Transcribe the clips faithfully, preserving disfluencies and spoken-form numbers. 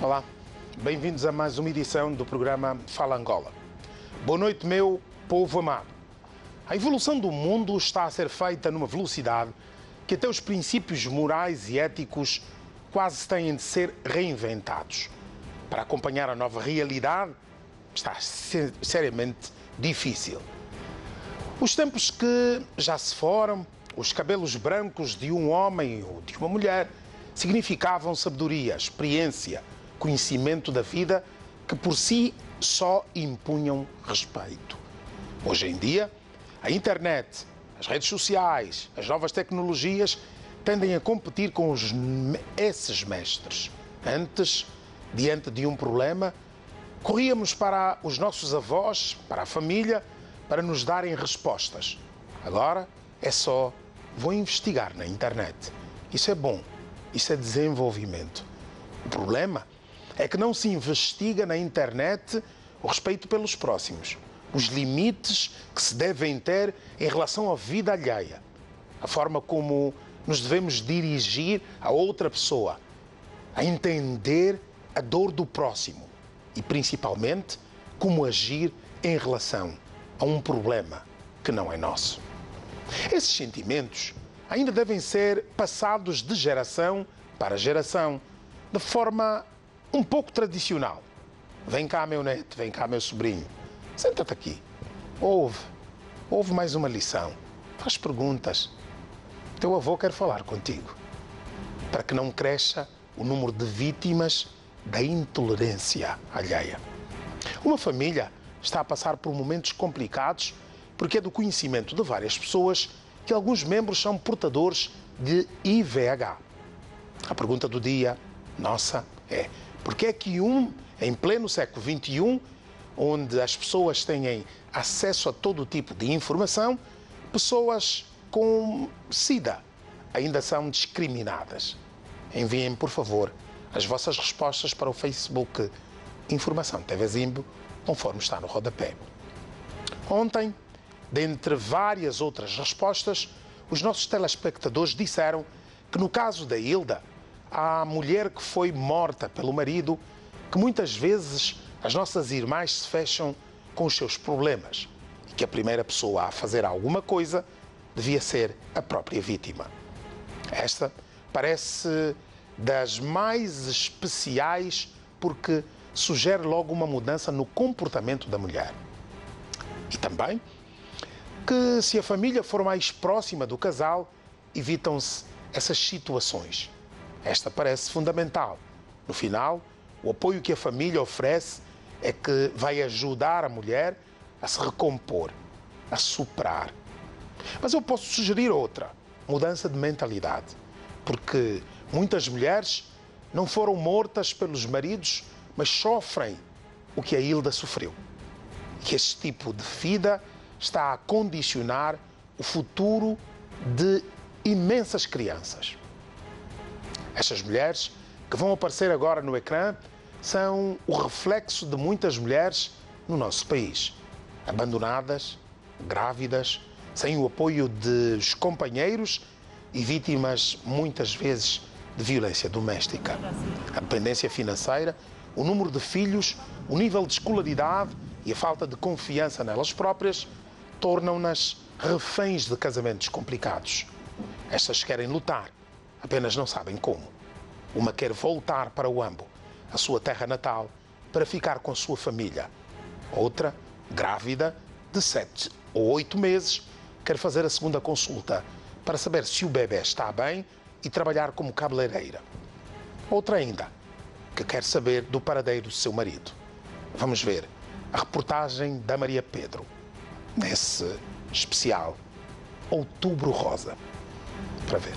Olá, bem-vindos a mais uma edição do programa Fala Angola. Boa noite, meu povo amado. A evolução do mundo está a ser feita numa velocidade que até os princípios morais e éticos quase têm de ser reinventados. Para acompanhar a nova realidade está seriamente difícil. Os tempos que já se foram, os cabelos brancos de um homem ou de uma mulher significavam sabedoria, experiência, conhecimento da vida que por si só impunham respeito. Hoje em dia, a internet, as redes sociais, as novas tecnologias tendem a competir com os, esses mestres. Antes, diante de um problema, corríamos para os nossos avós, para a família, para nos darem respostas. Agora é só, vou investigar na internet. Isso é bom, isso é desenvolvimento. O problema é que não se investiga na internet o respeito pelos próximos, os limites que se devem ter em relação à vida alheia, a forma como nos devemos dirigir a outra pessoa, a entender a dor do próximo e, principalmente, como agir em relação a um problema que não é nosso. Esses sentimentos ainda devem ser passados de geração para geração, de forma um pouco tradicional. Vem cá, meu neto, vem cá, meu sobrinho. Senta-te aqui. Ouve. Ouve mais uma lição. Faz perguntas. Teu avô quer falar contigo. Para que não cresça o número de vítimas da intolerância alheia. Uma família está a passar por momentos complicados porque é do conhecimento de várias pessoas que alguns membros são portadores de I V H. A pergunta do dia, nossa, é: porque é que um, em pleno século vinte e um, onde as pessoas têm acesso a todo tipo de informação, pessoas com SIDA ainda são discriminadas? Enviem, por favor, as vossas respostas para o Facebook Informação T V Zimbo, conforme está no rodapé. Ontem, dentre várias outras respostas, os nossos telespectadores disseram que no caso da Hilda, a mulher que foi morta pelo marido, que muitas vezes as nossas irmãs se fecham com os seus problemas e que a primeira pessoa a fazer alguma coisa devia ser a própria vítima. Esta parece das mais especiais porque sugere logo uma mudança no comportamento da mulher. E também que, se a família for mais próxima do casal, evitam-se essas situações. Esta parece fundamental. No final, o apoio que a família oferece é que vai ajudar a mulher a se recompor, a superar. Mas eu posso sugerir outra, mudança de mentalidade, porque muitas mulheres não foram mortas pelos maridos, mas sofrem o que a Hilda sofreu. Que este tipo de vida está a condicionar o futuro de imensas crianças. Estas mulheres que vão aparecer agora no ecrã são o reflexo de muitas mulheres no nosso país, abandonadas, grávidas, sem o apoio dos companheiros e vítimas, muitas vezes, de violência doméstica. A dependência financeira, o número de filhos, o nível de escolaridade e a falta de confiança nelas próprias tornam-nas reféns de casamentos complicados. Estas querem lutar, apenas não sabem como. Uma quer voltar para o Ambo, a sua terra natal, para ficar com a sua família. Outra, grávida, de sete ou oito meses, quer fazer a segunda consulta para saber se o bebê está bem e trabalhar como cabeleireira. Outra ainda, que quer saber do paradeiro do seu marido. Vamos ver a reportagem da Maria Pedro, nesse especial Outubro Rosa, para ver.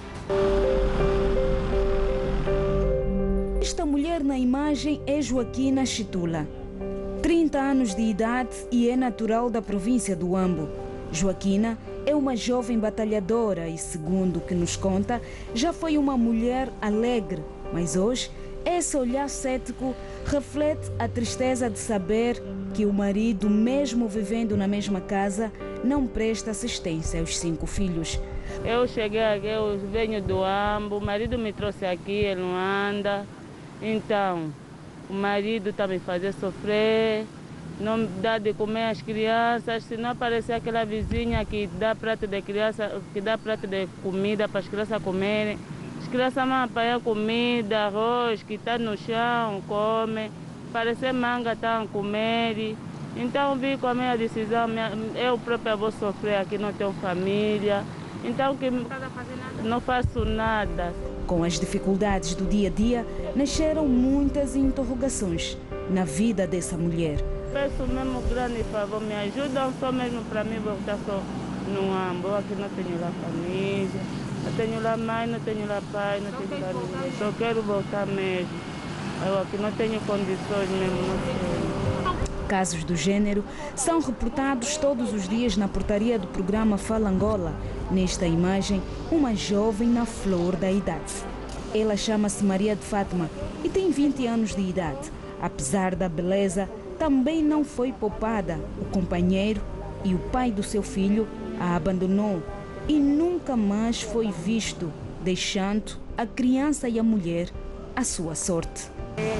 Esta mulher na imagem é Joaquina Chitula, trinta anos de idade e é natural da província do Ambo. Joaquina é uma jovem batalhadora e, segundo o que nos conta, já foi uma mulher alegre, mas hoje esse olhar cético reflete a tristeza de saber que o marido, mesmo vivendo na mesma casa, não presta assistência aos cinco filhos. Eu cheguei aqui, eu venho do Ambo, o marido me trouxe aqui, ele não anda. Então, o marido está me fazendo sofrer, não dá de comer às crianças, se não aparecer aquela vizinha que dá prato de criança, que dá prato de comida para as crianças comerem, as crianças vão apanhar comida, arroz que está no chão, come, parecer manga estão a comer. Então vi com a minha decisão, eu própria vou sofrer aqui, não tenho família, então que não faço nada. Com as dificuldades do dia a dia, nasceram muitas interrogações na vida dessa mulher. Peço mesmo grande favor, me ajudam só mesmo para mim voltar só no Ambo, aqui não tenho lá família, não tenho lá mãe, não tenho lá pai, não tenho lá ninguém, só quero voltar mesmo. Eu aqui não tenho condições mesmo, não sei. Casos do gênero são reportados todos os dias na portaria do programa Fala Angola. Nesta imagem, uma jovem na flor da idade. Ela chama-se Maria de Fátima e tem vinte anos de idade. Apesar da beleza, também não foi poupada. O companheiro e o pai do seu filho a abandonou e nunca mais foi visto, deixando a criança e a mulher à sua sorte.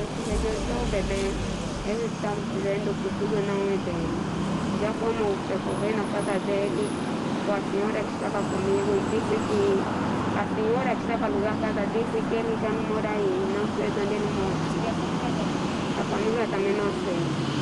Eles estão dizendo que tudo não é dele. Já como percorrer na casa dele, com a senhora que estava comigo e disse que a senhora que estava no lugar da casa disse que ele já não mora aí, não sei onde ele mora. A família também não sei.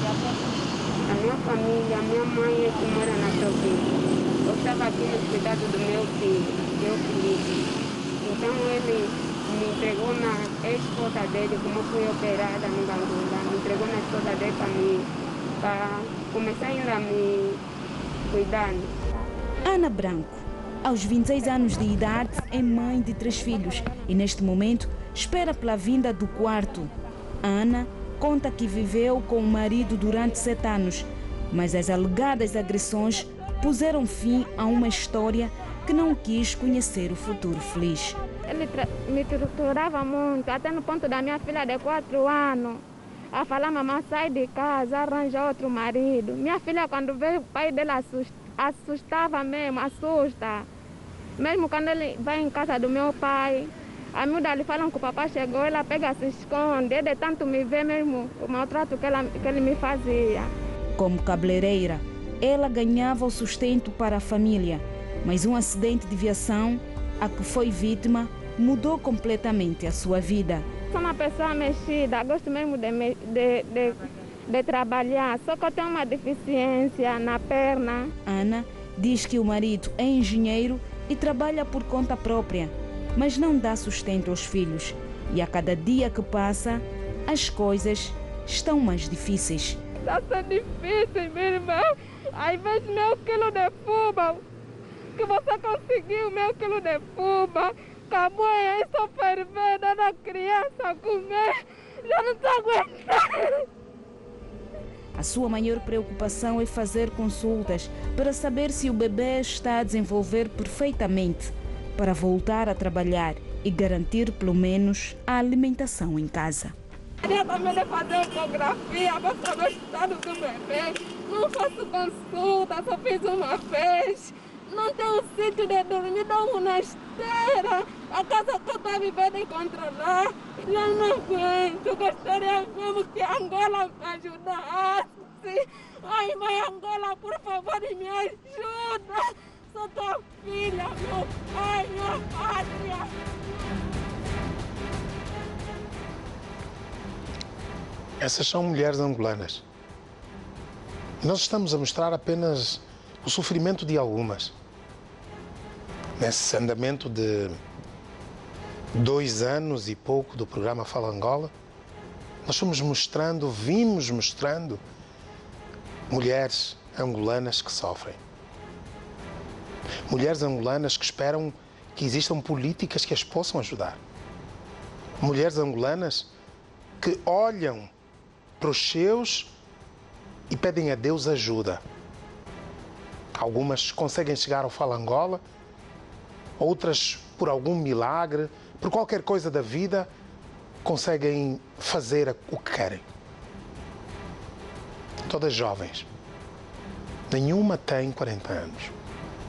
A minha família, a minha mãe é que mora na Província. Eu estava aqui no cuidado do meu filho, meu filho. Então ele me entregou na esposa dele, como fui operada no Gangula, me entregou na esposa dele para mim, para começar ainda a me cuidar. Ana Branco, aos vinte e seis anos de idade, é mãe de três filhos e neste momento espera pela vinda do quarto. Ana conta que viveu com o marido durante sete anos, mas as alegadas agressões puseram fim a uma história que não quis conhecer o futuro feliz. Ele me torturava muito, até no ponto da minha filha de quatro anos, a falar: mamãe, sai de casa, arranja outro marido. Minha filha, quando veio, o pai dela assust, assustava mesmo, assusta. Mesmo quando ele vai em casa do meu pai, a miúda lhe falam que o papai chegou, ela pega, se esconde, é de tanto me ver mesmo o maltrato que, ela, que ele me fazia. Como cabeleireira, ela ganhava o sustento para a família, mas um acidente de viação a que foi vítima mudou completamente a sua vida. Sou uma pessoa mexida, gosto mesmo de, de, de, de trabalhar, só que eu tenho uma deficiência na perna. Ana diz que o marido é engenheiro e trabalha por conta própria, mas não dá sustento aos filhos. E a cada dia que passa, as coisas estão mais difíceis. Está sendo difícil, minha irmã. Às vezes meu quilo de fubá, que você conseguiu, meu quilo de fubá, acabou aí, só ferver, dando a criança a comer, já não estou aguentando. A sua maior preocupação é fazer consultas para saber se o bebê está a desenvolver perfeitamente, para voltar a trabalhar e garantir pelo menos a alimentação em casa. Queria também fazer ecografia para saber o estado do bebê. Não faço consulta, só fiz uma vez. Não tenho sítio de dormir, dormo na esteira. A casa que eu estou vivendo em controlar. Já não aguento, gostaria mesmo que a Angola me ajudasse. Ai, mãe Angola, por favor, me ajuda. Sou tua filha, meu pai, minha pátria. Essas são mulheres angolanas. Nós estamos a mostrar apenas o sofrimento de algumas. Nesse andamento de dois anos e pouco do programa Fala Angola, nós fomos mostrando, vimos mostrando mulheres angolanas que sofrem. Mulheres angolanas que esperam que existam políticas que as possam ajudar. Mulheres angolanas que olham para os seus e pedem a Deus ajuda. Algumas conseguem chegar ao Fala Angola, outras, por algum milagre, por qualquer coisa da vida, conseguem fazer o que querem. Todas jovens. Nenhuma tem quarenta anos.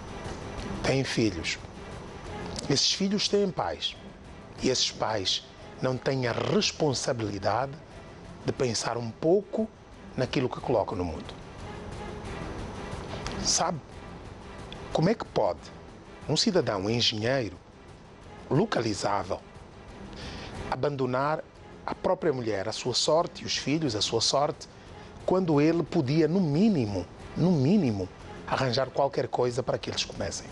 Têm filhos. Esses filhos têm pais. E esses pais não têm a responsabilidade de pensar um pouco naquilo que colocam no mundo. Sabe, como é que pode um cidadão, um engenheiro, localizável, abandonar a própria mulher, a sua sorte, os filhos, a sua sorte, quando ele podia, no mínimo, no mínimo, arranjar qualquer coisa para que eles comecem?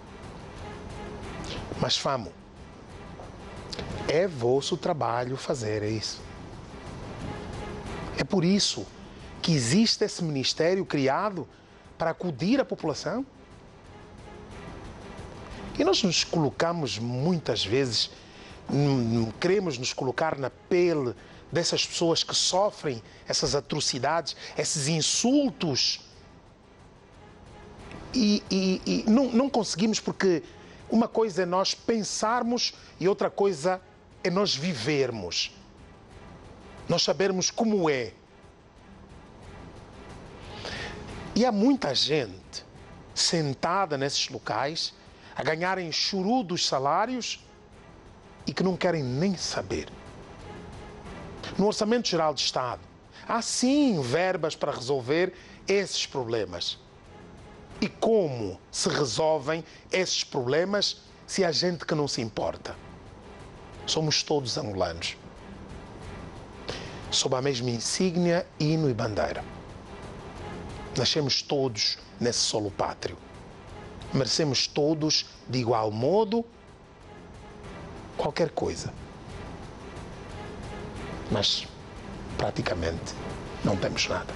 Mas, famo, é vosso trabalho fazer isso. É por isso que existe esse ministério criado para acudir à população. E nós nos colocamos muitas vezes, queremos nos colocar na pele dessas pessoas que sofrem essas atrocidades, esses insultos. E, e, e não, não conseguimos, porque uma coisa é nós pensarmos e outra coisa é nós vivermos. Nós sabermos como é. E há muita gente sentada nesses locais a ganharem chorudos salários e que não querem nem saber. No Orçamento Geral de Estado, há sim verbas para resolver esses problemas. E como se resolvem esses problemas se há gente que não se importa? Somos todos angolanos, sob a mesma insígnia, hino e bandeira. Nascemos todos nesse solo pátrio. Merecemos todos, de igual modo, qualquer coisa. Mas, praticamente, não temos nada.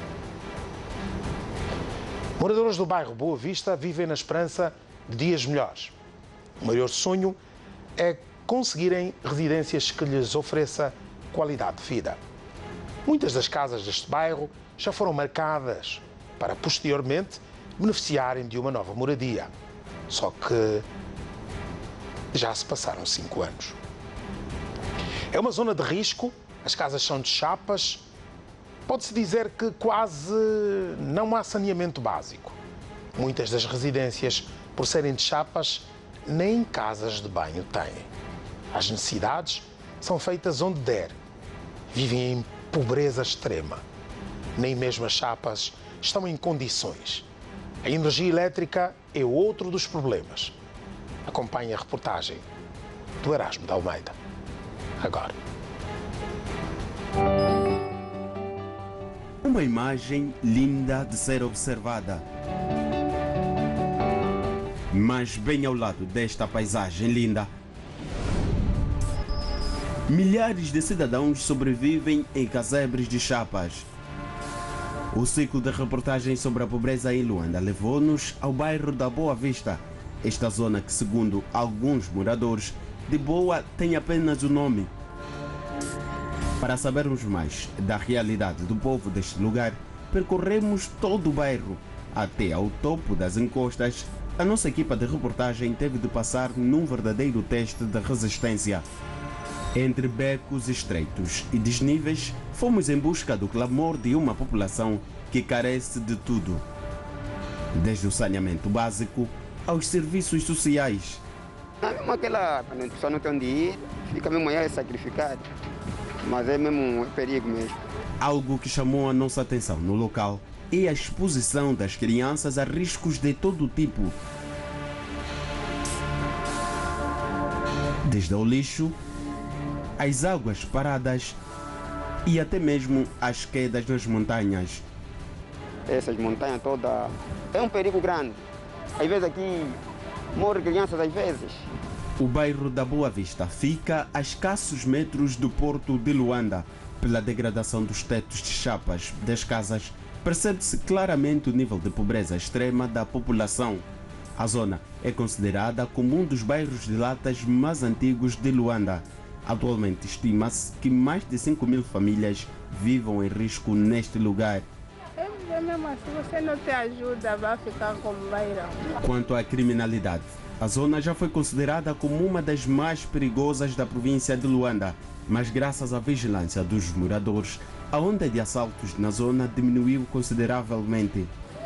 Moradores do bairro Boa Vista vivem na esperança de dias melhores. O maior sonho é conseguirem residências que lhes ofereça qualidade de vida. Muitas das casas deste bairro já foram marcadas para, posteriormente, beneficiarem de uma nova moradia. Só que já se passaram cinco anos. É uma zona de risco, as casas são de chapas, pode-se dizer que quase não há saneamento básico. Muitas das residências, por serem de chapas, nem casas de banho têm. As necessidades são feitas onde der. Vivem em pobreza extrema. Nem mesmo as chapas estão em condições. A energia elétrica é outro dos problemas. Acompanhe a reportagem do Erasmo de Almeida. Agora. Uma imagem linda de ser observada. Mas bem ao lado desta paisagem linda, milhares de cidadãos sobrevivem em casebres de chapas. O ciclo de reportagens sobre a pobreza em Luanda levou-nos ao bairro da Boa Vista, esta zona que, segundo alguns moradores, de Boa tem apenas o nome. Para sabermos mais da realidade do povo deste lugar, percorremos todo o bairro, até ao topo das encostas. A nossa equipa de reportagem teve de passar num verdadeiro teste de resistência. Entre becos estreitos e desníveis, fomos em busca do clamor de uma população que carece de tudo, desde o saneamento básico aos serviços sociais. Mesmo aquela, quando a pessoa não tem onde ir, fica mesmo aí sacrificado, mas é mesmo um perigo mesmo. Algo que chamou a nossa atenção no local é a exposição das crianças a riscos de todo tipo. Desde o lixo, as águas paradas e até mesmo as quedas nas montanhas. Essas montanhas todas é um perigo grande. Às vezes aqui morrem crianças, às vezes. O bairro da Boa Vista fica a escassos metros do porto de Luanda. Pela degradação dos tetos de chapas das casas, percebe-se claramente o nível de pobreza extrema da população. A zona é considerada como um dos bairros de latas mais antigos de Luanda. Atualmente estima-se que mais de cinco mil famílias vivam em risco neste lugar. É mesmo assim, se você não te ajuda, vai ficar como bairro. Quanto à criminalidade, a zona já foi considerada como uma das mais perigosas da província de Luanda, mas graças à vigilância dos moradores, a onda de assaltos na zona diminuiu consideravelmente.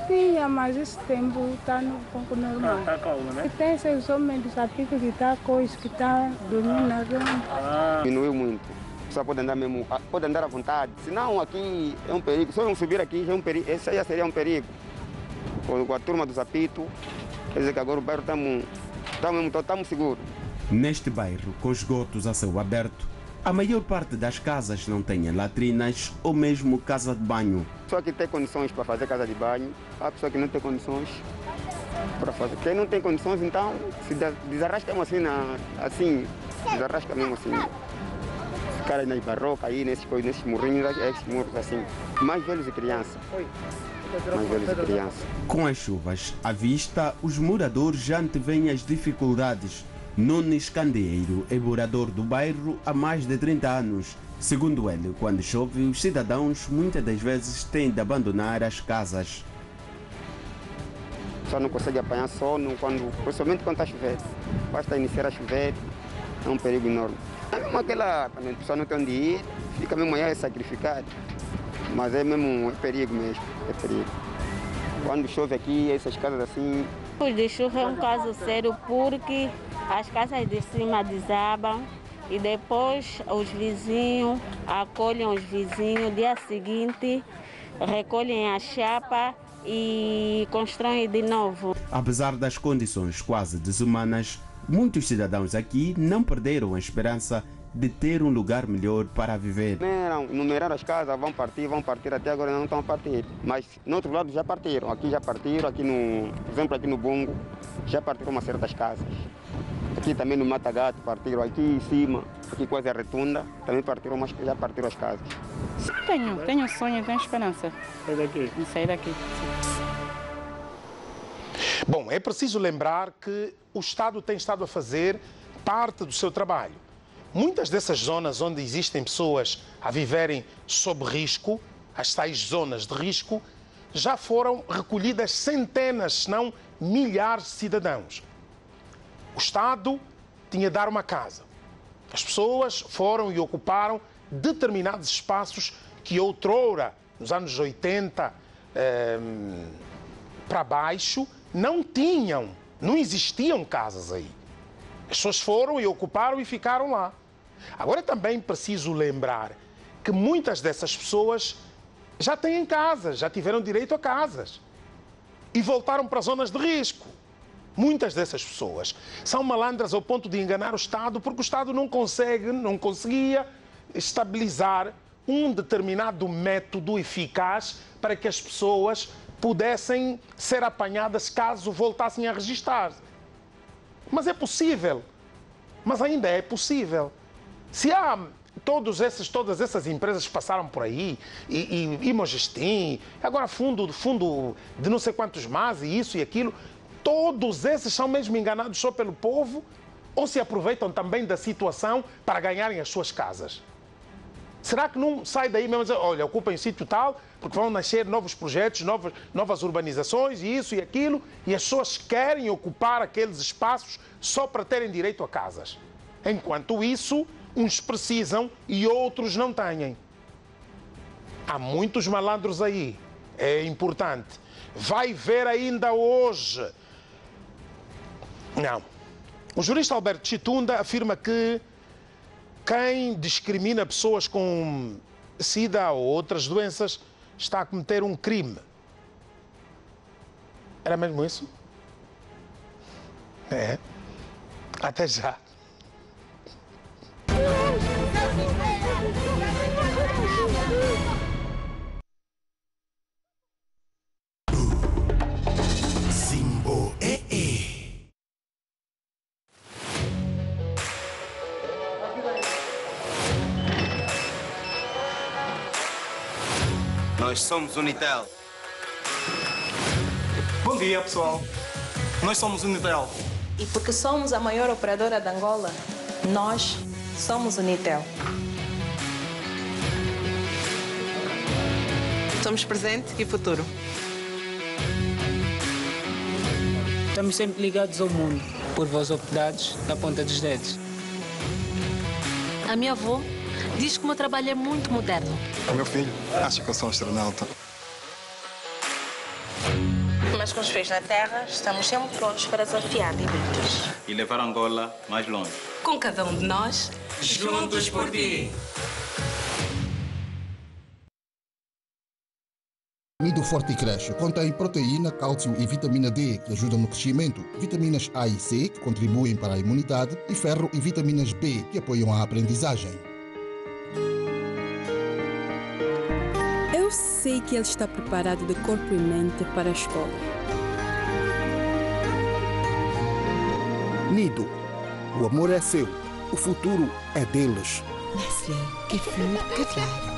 Tinha, mas esse tempo está um pouco normal. Está calmo, né? E tem esses homens dos apicos que está coisa, que está dormindo na rua. Ah. Diminuiu muito. A pessoa pode andar mesmo, pode andar à vontade. Senão aqui é um perigo. Se eu não subir aqui, já é um perigo. Esse aí seria um perigo. Com a turma dos apitos, quer dizer que agora o bairro estamos estamos seguros. Neste bairro, com esgotos a céu aberto, a maior parte das casas não tem latrinas ou mesmo casa de banho. A pessoa que tem condições para fazer casa de banho, a pessoa que não tem condições para fazer. Quem não tem condições, então, se desarrasca assim, na, assim desarrasca mesmo assim. Ficar aí nas barrocas, aí, nesses, nesses morrinhos, esses morros assim. Mais velhos e crianças. Mais velhos e crianças. Com as chuvas à vista, os moradores já antevêm as dificuldades. Nunes Candeeiro é morador do bairro há mais de trinta anos. Segundo ele, quando chove, os cidadãos muitas das vezes têm de abandonar as casas. Só não consegue apanhar sono, quando, principalmente quando está chovendo. Basta iniciar a chover, é um perigo enorme. É mesmo aquela, quando a pessoa não tem onde ir, fica mesmo aí sacrificado. Mas é mesmo, é perigo mesmo, é perigo. Quando chove aqui, essas casas assim... O de chuva é um caso sério porque as casas de cima desabam e depois os vizinhos acolhem os vizinhos, dia seguinte recolhem a chapa e constroem de novo. Apesar das condições quase desumanas, muitos cidadãos aqui não perderam a esperança de ter um lugar melhor para viver. Numeraram, numeraram as casas, vão partir, vão partir, até agora não estão a partir. Mas no outro lado já partiram, aqui já partiram, aqui no, por exemplo, aqui no Bungo, já partiram uma certas casas. Aqui também no Matagato partiram, aqui em cima, aqui quase a Retunda, também partiram, mas já partiram as casas. Tenho, tenho sonho, tenho esperança. Sai daqui. Em sair daqui. Bom, é preciso lembrar que o Estado tem estado a fazer parte do seu trabalho. Muitas dessas zonas onde existem pessoas a viverem sob risco, as tais zonas de risco, já foram recolhidas centenas, se não milhares de cidadãos. O Estado tinha de dar uma casa. As pessoas foram e ocuparam determinados espaços que outrora, nos anos oitenta eh, para baixo, não tinham, não existiam casas aí. As pessoas foram e ocuparam e ficaram lá. Agora é também preciso lembrar que muitas dessas pessoas já têm casas, já tiveram direito a casas e voltaram para zonas de risco. Muitas dessas pessoas são malandras ao ponto de enganar o Estado porque o Estado não consegue, não conseguia estabilizar um determinado método eficaz para que as pessoas pudessem ser apanhadas caso voltassem a registrar. Mas é possível, mas ainda é possível. Se há todos esses, todas essas empresas que passaram por aí, e, e, e Mogestim, agora fundo, fundo de não sei quantos mais, e isso e aquilo, todos esses são mesmo enganados só pelo povo ou se aproveitam também da situação para ganharem as suas casas? Será que não sai daí mesmo dizer, olha, ocupem sítio tal, porque vão nascer novos projetos, novas, novas urbanizações, e isso e aquilo, e as pessoas querem ocupar aqueles espaços só para terem direito a casas? Enquanto isso, uns precisam e outros não têm. Há muitos malandros aí, é importante. Vai ver ainda hoje. Não. O jurista Alberto Chitunda afirma que quem discrimina pessoas com SIDA ou outras doenças está a cometer um crime. Era mesmo isso? É. Até já. Simbo é é. Nós somos Unitel. Bom dia, pessoal. Nós somos Unitel. E porque somos a maior operadora de Angola, nós somos Unitel. Somos presente e futuro. Estamos sempre ligados ao mundo, por vossas oportunidades na ponta dos dedos. A minha avó diz que o meu trabalho é muito moderno. O meu filho acha que eu sou um astronauta. mas com os pés na terra, estamos sempre prontos para desafiar limites. E levar Angola mais longe. Com cada um de nós, juntos por ti. Nido Forte Cresce contém proteína, cálcio e vitamina D, que ajudam no crescimento, vitaminas A e C, que contribuem para a imunidade, e ferro e vitaminas B, que apoiam a aprendizagem. Eu sei que ele está preparado de corpo e mente para a escola. Nido. O amor é seu. O futuro é deles. Nestlé. Good food, good life.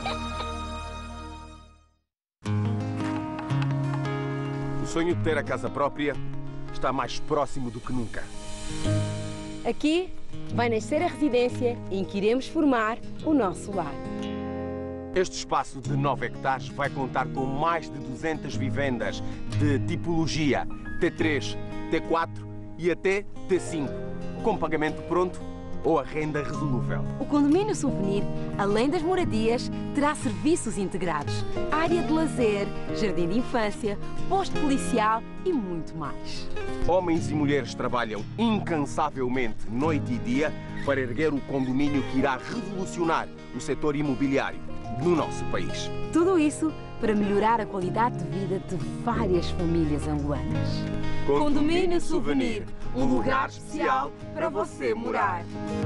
O sonho de ter a casa própria está mais próximo do que nunca. Aqui vai nascer a residência em que iremos formar o nosso lar. Este espaço de nove hectares vai contar com mais de duzentas vivendas de tipologia T três, T quatro e até T cinco, com pagamento pronto ou a renda resolúvel. O condomínio Souvenir, além das moradias, terá serviços integrados, área de lazer, jardim de infância, posto policial e muito mais. Homens e mulheres trabalham incansavelmente, noite e dia, para erguer o condomínio que irá revolucionar o setor imobiliário no nosso país. Tudo isso para melhorar a qualidade de vida de várias famílias angolanas. Condomínio Souvenir, um lugar especial para você morar.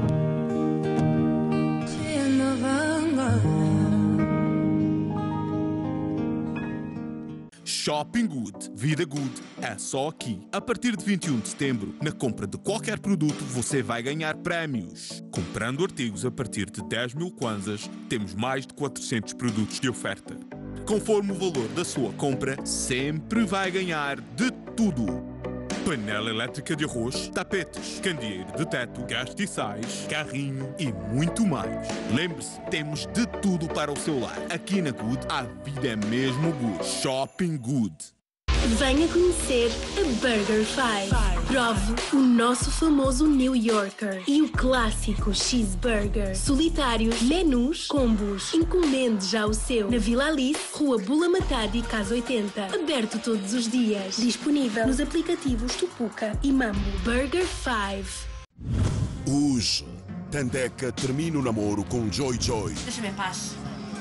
Shopping Good. Vida Good é só aqui. A partir de vinte e um de setembro, na compra de qualquer produto, você vai ganhar prémios. Comprando artigos a partir de dez mil kwanzas, temos mais de quatrocentos produtos de oferta. Conforme o valor da sua compra, sempre vai ganhar de tudo. Panela elétrica de arroz, tapetes, candeeiro de teto, castiçais, carrinho e muito mais. Lembre-se, temos de tudo para o seu lar. Aqui na Good, a vida é mesmo good. Shopping Good. Venha conhecer a Burger Five. Prove o nosso famoso New Yorker e o clássico Cheeseburger. Solitários, menus, combos. Encomende já o seu. Na Vila Alice, Rua Bula Matadi, Casa oitenta. Aberto todos os dias. Disponível nos aplicativos Tupuca e Mambo. Burger Five. Hoje, Tandeka termina o namoro com Joy Joy. Deixa-me em paz.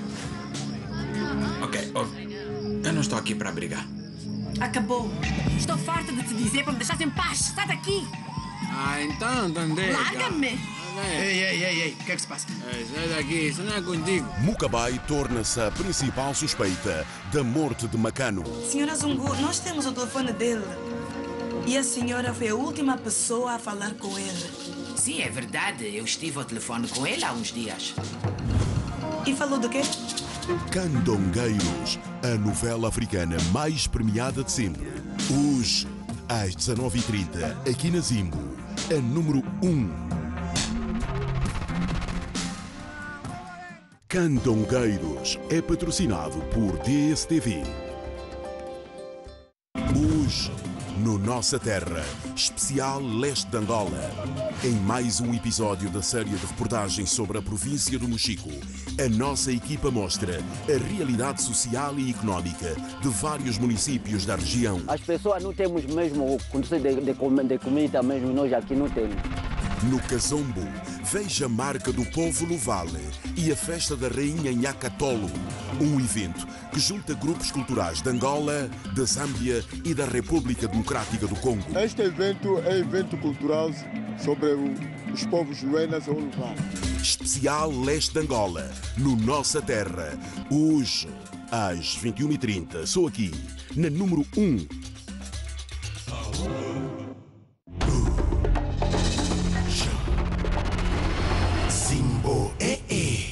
Ok, oh, eu não estou aqui para brigar. Acabou. Estou farta de te dizer para me deixar em paz. Sai daqui. Ah, então, Tandeka. Larga-me. Ei, ei, ei, ei. O que é que se passa? Ei, sai daqui. Isso não é contigo. Mukabai torna-se a principal suspeita da morte de Macano. Senhora Zungu, nós temos o telefone dele. E a senhora foi a última pessoa a falar com ele. Sim, é verdade. Eu estive ao telefone com ele há uns dias. E falou do quê? Candongueiros, a novela africana mais premiada de sempre. Hoje, às dezanove e trinta, aqui na Zimbo, a número um. Candongueiros é patrocinado por D S T V. Hoje, no Nossa Terra, especial Leste de Angola. Em mais um episódio da série de reportagens sobre a província do Mochico, a nossa equipa mostra a realidade social e económica de vários municípios da região. As pessoas não temos mesmo condições de, de, de comida, mesmo nós aqui não temos. No Kazombo, veja a marca do povo no Vale e a festa da Rainha Nhakatolo, um evento que junta grupos culturais de Angola, da Zâmbia e da República Democrática do Congo. Este evento é evento cultural sobre o, os povos luenas ou Vale. Especial Leste de Angola, no Nossa Terra, hoje, às vinte e uma e trinta, sou aqui, na número um. Zimbo é é.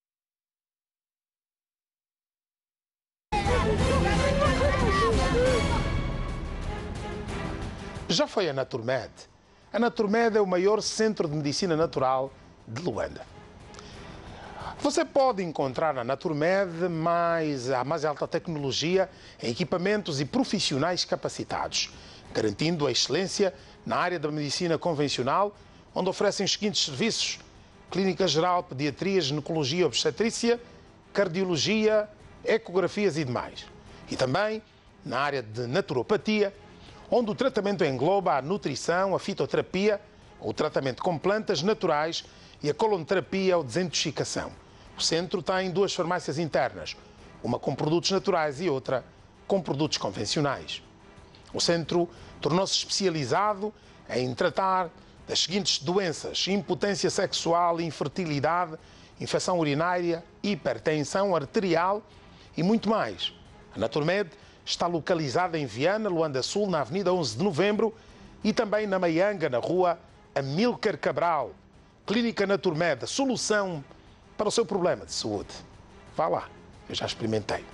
Já foi a Naturmed? A Naturmed é o maior centro de medicina natural de Luanda. Você pode encontrar na Naturmed mais, a mais alta tecnologia em equipamentos e profissionais capacitados, garantindo a excelência na área da medicina convencional, onde oferecem os seguintes serviços: clínica geral, pediatria, ginecologia e obstetrícia, cardiologia, ecografias e demais. E também na área de naturopatia, onde o tratamento engloba a nutrição, a fitoterapia, o tratamento com plantas naturais e a colonoterapia ou desintoxicação. O centro tem duas farmácias internas, uma com produtos naturais e outra com produtos convencionais. O centro tornou-se especializado em tratar das seguintes doenças: impotência sexual, infertilidade, infecção urinária, hipertensão arterial e muito mais. A Naturmed está localizada em Viana, Luanda Sul, na Avenida onze de Novembro e também na Maianga, na Rua Amílcar Cabral. Clínica Naturmed, a solução para o seu problema de saúde. Vá lá, eu já experimentei.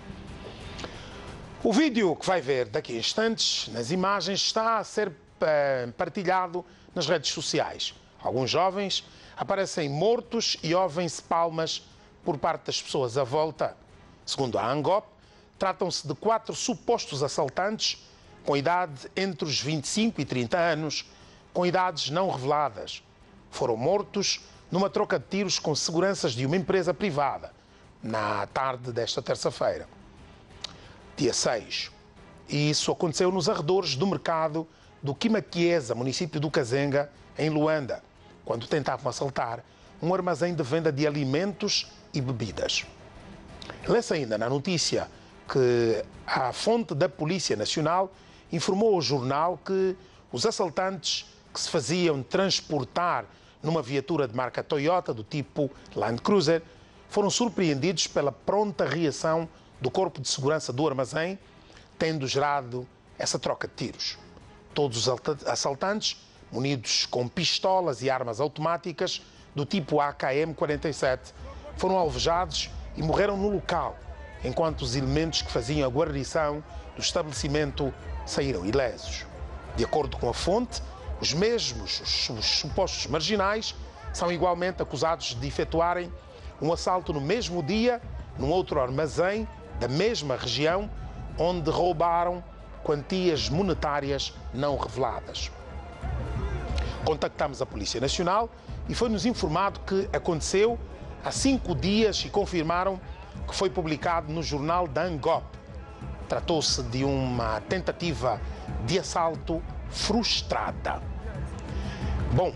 O vídeo que vai ver daqui a instantes, nas imagens, está a ser uh, partilhado nas redes sociais. Alguns jovens aparecem mortos e ouvem-se palmas por parte das pessoas à volta. Segundo a ANGOP, tratam-se de quatro supostos assaltantes com idade entre os vinte e cinco e trinta anos, com idades não reveladas. Foram mortos numa troca de tiros com seguranças de uma empresa privada, na tarde desta terça-feira, dia seis. E isso aconteceu nos arredores do mercado do Quimaquiesa, município do Kazenga, em Luanda, quando tentavam assaltar um armazém de venda de alimentos e bebidas. Lê-se ainda na notícia que a fonte da Polícia Nacional informou ao jornal que os assaltantes que se faziam transportar numa viatura de marca Toyota do tipo Land Cruiser foram surpreendidos pela pronta reação do Corpo de Segurança do armazém, tendo gerado essa troca de tiros. Todos os assaltantes, munidos com pistolas e armas automáticas do tipo A K M quarenta e sete, foram alvejados e morreram no local, enquanto os elementos que faziam a guarnição do estabelecimento saíram ilesos. De acordo com a fonte, os mesmos, os, os supostos marginais, são igualmente acusados de efetuarem um assalto no mesmo dia, num outro armazém da mesma região, onde roubaram quantias monetárias não reveladas. Contactamos a Polícia Nacional e foi-nos informado que aconteceu há cinco dias e confirmaram que foi publicado no jornal da ANGOP. Tratou-se de uma tentativa de assalto frustrada. Bom,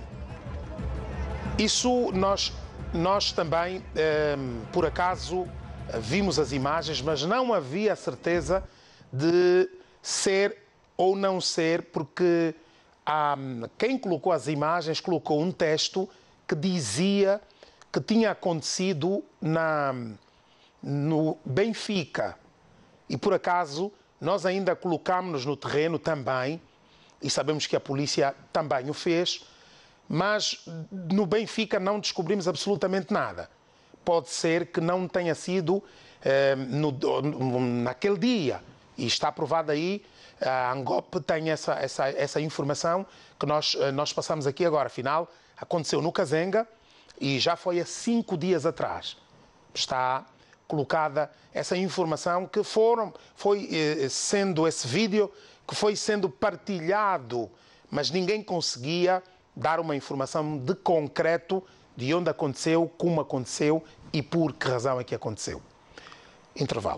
isso nós, nós também, eh, por acaso, vimos as imagens, mas não havia a certeza de ser ou não ser, porque ah, quem colocou as imagens colocou um texto que dizia que tinha acontecido na, no Benfica. E por acaso nós ainda colocámos-nos no terreno também, e sabemos que a polícia também o fez, mas no Benfica não descobrimos absolutamente nada. Pode ser que não tenha sido eh, no, no, naquele dia. E está provado aí, a ANGOP tem essa, essa, essa informação que nós, nós passamos aqui agora. Afinal, aconteceu no Kazenga e já foi há cinco dias atrás. Está colocada essa informação que foram, foi eh, sendo esse vídeo que foi sendo partilhado, mas ninguém conseguia dar uma informação de concreto de onde aconteceu, como aconteceu e por que razão é que aconteceu. Intervalo.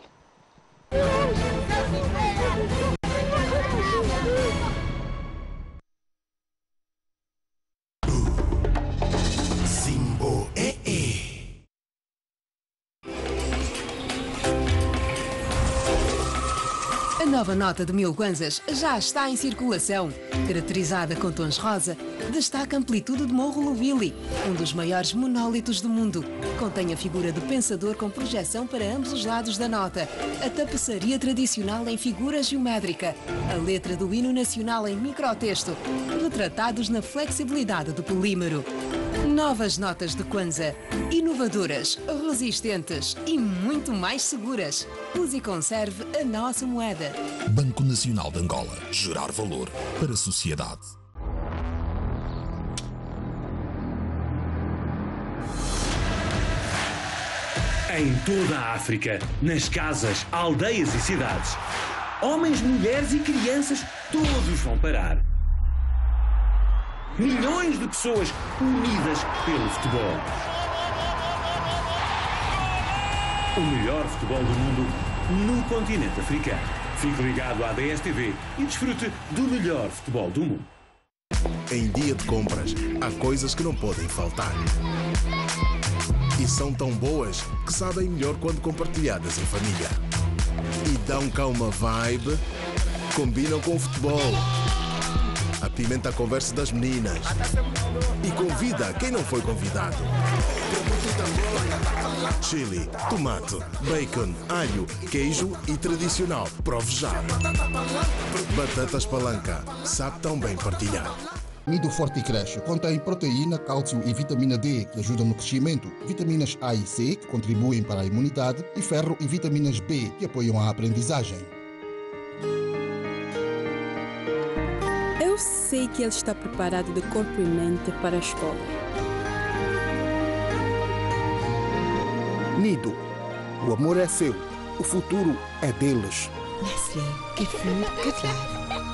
Simbo é é. A nova nota de mil kwanzas já está em circulação. Caracterizada com tons rosa, destaca a amplitude de Morro Luvili, um dos maiores monólitos do mundo. Contém a figura do pensador com projeção para ambos os lados da nota, a tapeçaria tradicional em figura geométrica, a letra do hino nacional em microtexto, retratados na flexibilidade do polímero. Novas notas de Kwanza, inovadoras, resistentes e muito mais seguras. Use e conserve a nossa moeda. Banco Nacional de Angola. Gerar valor para a sociedade. Em toda a África, nas casas, aldeias e cidades, homens, mulheres e crianças, todos vão parar. Milhões de pessoas unidas pelo futebol. O melhor futebol do mundo no continente africano. Fique ligado à D S T V e desfrute do melhor futebol do mundo. Em dia de compras, há coisas que não podem faltar. E são tão boas que sabem melhor quando compartilhadas em família. E dão cá uma vibe, combinam com o futebol. Apimenta a conversa das meninas. E convida quem não foi convidado. Chili, tomate, bacon, alho, queijo e tradicional. Prove já. Batatas palanca. Sabe tão bem partilhar. Nido Forte Cresce contém proteína, cálcio e vitamina D, que ajudam no crescimento, vitaminas A e C, que contribuem para a imunidade, e ferro e vitaminas B, que apoiam a aprendizagem. Eu sei que ele está preparado de corpo e mente para a escola. Nido, o amor é seu, o futuro é deles. Nestlé, Gefühl Kaffee.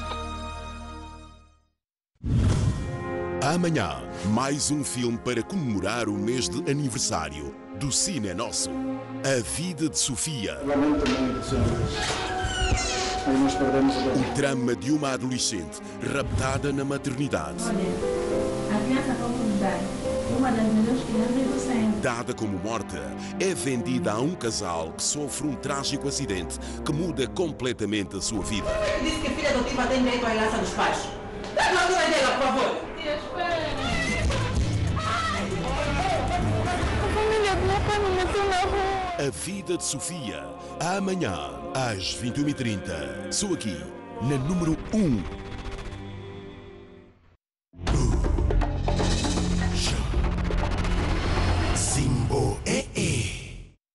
Amanhã, mais um filme para comemorar o mês de aniversário do Cine é Nosso. A Vida de Sofia. Lamento muito, senhores. Aí nós perdemos a... O drama de uma adolescente raptada na maternidade. Olha, a criança acabou de dar. Uma das melhores crianças do centro. Dada como morta, é vendida a um casal que sofre um trágico acidente que muda completamente a sua vida. Disse que a filha adotiva tem direito à herança dos pais. Dá a altura dela, por favor. A Vida de Sofia, amanhã, às vinte e uma e trinta. Sou aqui, na número um. Simbo é é.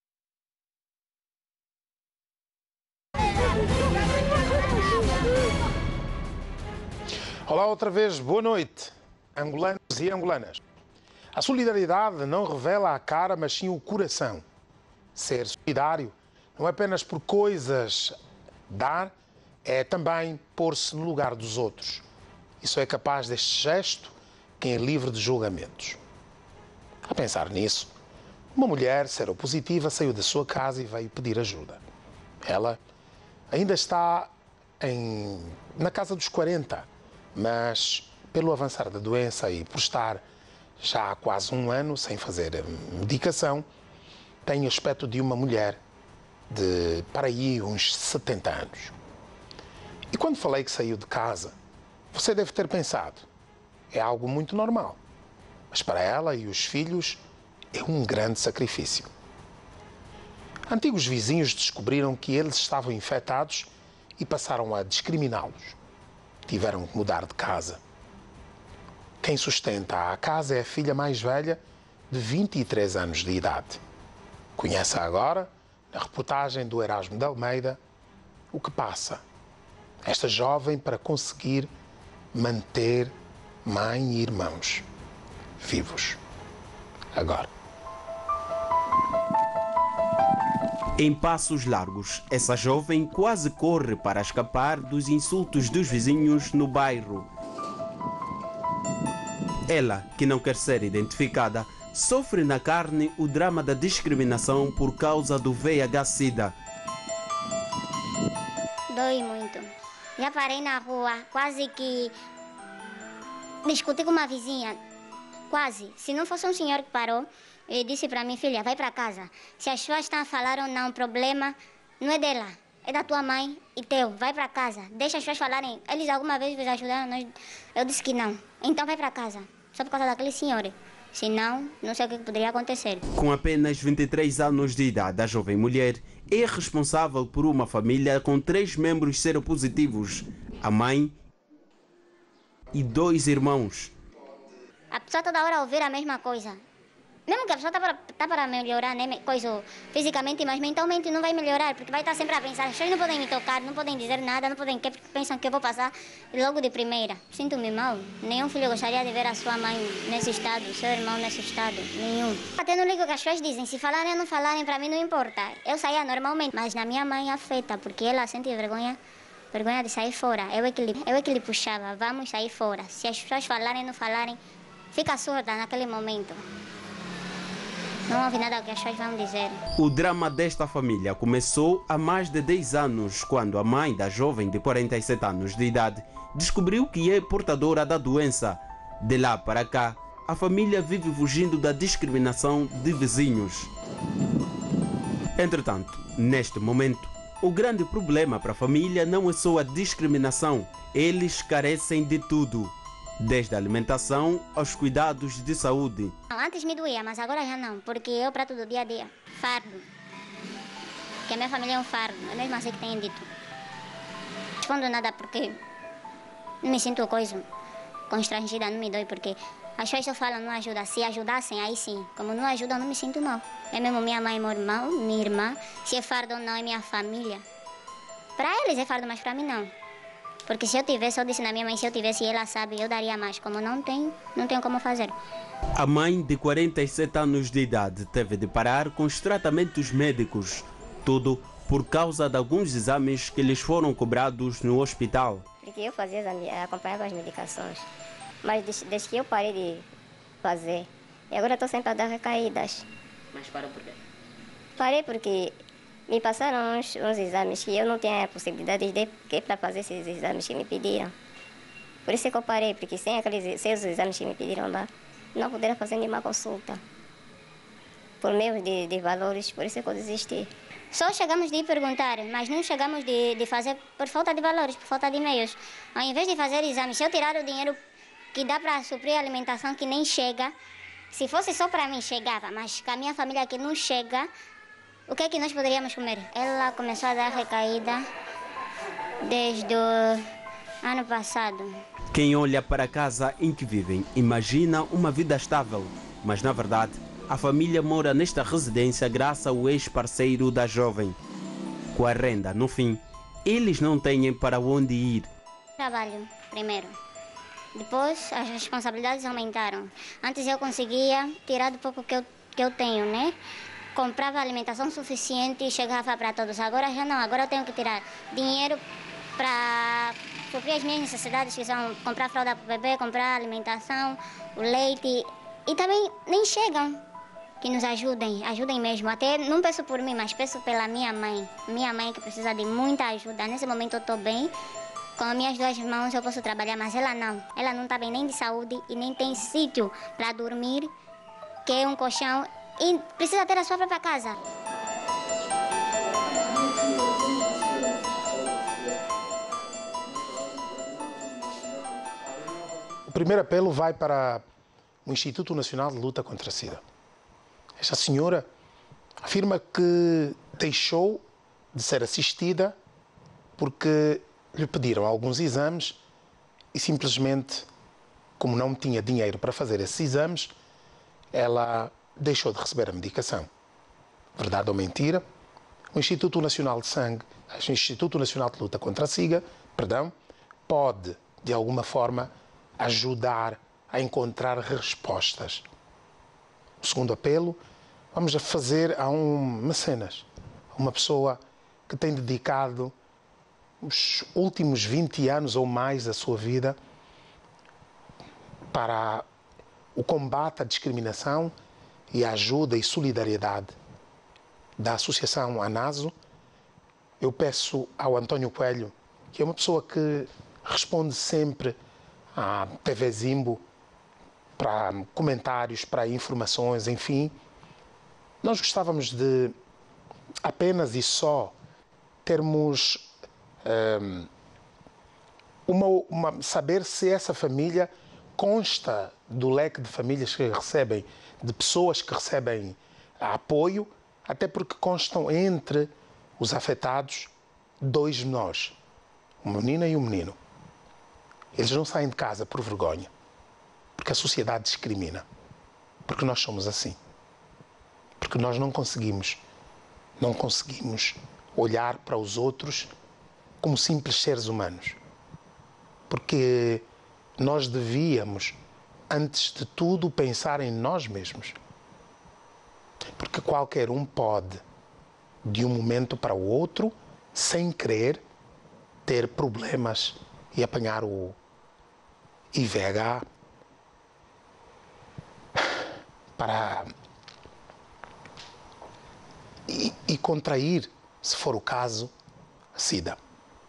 Olá outra vez, boa noite, angolanos e angolanas. A solidariedade não revela a cara, mas sim o coração. Ser solidário não é apenas por coisas dar, é também pôr-se no lugar dos outros. Isso é capaz deste gesto quem é livre de julgamentos. A pensar nisso, uma mulher seropositiva saiu da sua casa e veio pedir ajuda. Ela ainda está em, na casa dos quarenta, mas pelo avançar da doença e por estar já há quase um ano sem fazer medicação, tem o aspecto de uma mulher de para aí uns setenta anos. E quando falei que saiu de casa, você deve ter pensado, é algo muito normal. Mas para ela e os filhos é um grande sacrifício. Antigos vizinhos descobriram que eles estavam infectados e passaram a discriminá-los. Tiveram que mudar de casa. Quem sustenta a casa é a filha mais velha, de vinte e três anos de idade. Conhece agora, na reportagem do Erasmo de Almeida, o que passa esta jovem para conseguir manter mãe e irmãos vivos. Agora. Em passos largos, essa jovem quase corre para escapar dos insultos dos vizinhos no bairro. Ela, que não quer ser identificada, sofre na carne o drama da discriminação por causa do V I H-Sida. Dói muito. Já parei na rua, quase que discuti com uma vizinha. Quase. Se não fosse um senhor que parou, ele disse para mim, filha, vai para casa. Se as pessoas estão a falar ou não, o problema não é dela, é da tua mãe e teu. Vai para casa. Deixa as pessoas falarem. Eles alguma vez vos ajudaram? Eu disse que não. Então vai para casa. Só por causa daquele senhor. Senão, não sei o que poderia acontecer. Com apenas vinte e três anos de idade, a jovem mulher é responsável por uma família com três membros seropositivos. A mãe e dois irmãos. A pessoa toda hora ouvir a mesma coisa. Mesmo que a pessoa está para, tá para melhorar, né, coisa, fisicamente, mas mentalmente não vai melhorar, porque vai estar sempre a pensar, as pessoas não podem me tocar, não podem dizer nada, não podem, que pensam que eu vou passar logo de primeira. Sinto-me mal. Nenhum filho gostaria de ver a sua mãe nesse estado, seu irmão nesse estado, nenhum. Até não ligo o que as pessoas dizem, se falarem ou não falarem, para mim não importa. Eu saía normalmente, mas na minha mãe afeta, porque ela sente vergonha, vergonha de sair fora. Eu é que lhe, eu é que lhe puxava, vamos sair fora. Se as pessoas falarem ou não falarem, fica surda naquele momento. Não ouve nada que as pessoas vão dizer. O drama desta família começou há mais de dez anos, quando a mãe da jovem de quarenta e sete anos de idade descobriu que é portadora da doença. De lá para cá, a família vive fugindo da discriminação de vizinhos. Entretanto, neste momento, o grande problema para a família não é só a discriminação. Eles carecem de tudo, desde a alimentação aos cuidados de saúde. Antes me doía, mas agora já não, porque eu prato do dia a dia. Fardo. Que a minha família é um fardo, é mesmo assim que têm dito. Não respondo nada porque não me sinto coisa constrangida, não me dói, porque as pessoas só falam não ajuda. Se ajudassem, aí sim. Como não ajudam, não me sinto mal. É mesmo minha mãe, meu irmão, minha irmã. Se é fardo ou não, é minha família. Para eles é fardo, mas para mim não. Porque se eu tivesse, eu disse na minha mãe, se eu tivesse, ela sabe, eu daria mais. Como não tenho, não tenho como fazer. A mãe de quarenta e sete anos de idade teve de parar com os tratamentos médicos. Tudo por causa de alguns exames que lhes foram cobrados no hospital. Porque eu fazia, acompanhava as medicações. Mas desde, desde que eu parei de fazer, e agora estou sempre a dar recaídas. Mas parou por quê? Parei porque me passaram uns, uns exames que eu não tinha a possibilidade de que para fazer esses exames que me pediram. Por isso é que eu parei, porque sem aqueles sem os exames que me pediram lá, não poderia fazer nenhuma consulta. Por meio de, de valores, por isso é que eu desisti. Só chegamos de ir perguntar, mas não chegamos de, de fazer por falta de valores, por falta de meios. Ao invés de fazer exames, se eu tirar o dinheiro que dá para suprir a alimentação que nem chega, se fosse só para mim, chegava, mas com a minha família que não chega, o que é que nós poderíamos comer? Ela começou a dar recaída desde o ano passado. Quem olha para a casa em que vivem imagina uma vida estável, mas na verdade a família mora nesta residência graças ao ex-parceiro da jovem. Com a renda, no fim, eles não têm para onde ir. Trabalho, primeiro. Depois, as responsabilidades aumentaram. Antes eu conseguia tirar do pouco que eu, que eu tenho, né? Comprava alimentação suficiente e chegava para todos. Agora já não, agora eu tenho que tirar dinheiro para suprir as minhas necessidades, que são comprar fralda para o bebê, comprar alimentação, o leite. E também nem chegam. Que nos ajudem, ajudem mesmo. Até não peço por mim, mas peço pela minha mãe. Minha mãe que precisa de muita ajuda. Nesse momento eu estou bem. Com as minhas duas mãos eu posso trabalhar, mas ela não. Ela não está bem nem de saúde e nem tem sítio para dormir, que é um colchão, e precisa ter a sua própria casa. O primeiro apelo vai para o Instituto Nacional de Luta contra a SIDA. Esta senhora afirma que deixou de ser assistida porque lhe pediram alguns exames e simplesmente, como não tinha dinheiro para fazer esses exames, ela deixou de receber a medicação. Verdade ou mentira? O Instituto Nacional de Sangue, o Instituto Nacional de Luta contra a SIDA, perdão, pode, de alguma forma, ajudar a encontrar respostas. O segundo apelo, vamos a fazer a um mecenas, uma pessoa que tem dedicado os últimos vinte anos ou mais da sua vida para o combate à discriminação e a ajuda e solidariedade da Associação ANASO. Eu peço ao António Coelho, que é uma pessoa que responde sempre à T V Zimbo, para comentários, para informações, enfim. Nós gostávamos de apenas e só termos um, uma, uma, saber se essa família consta do leque de famílias que recebem, de pessoas que recebem apoio, até porque constam entre os afetados dois menores, uma menina e um menino. Eles não saem de casa por vergonha, porque a sociedade discrimina, porque nós somos assim, porque nós não conseguimos, não conseguimos olhar para os outros como simples seres humanos, porque nós devíamos, antes de tudo, pensar em nós mesmos, porque qualquer um pode, de um momento para o outro, sem querer, ter problemas e apanhar o I V H para e, e contrair, se for o caso, a SIDA.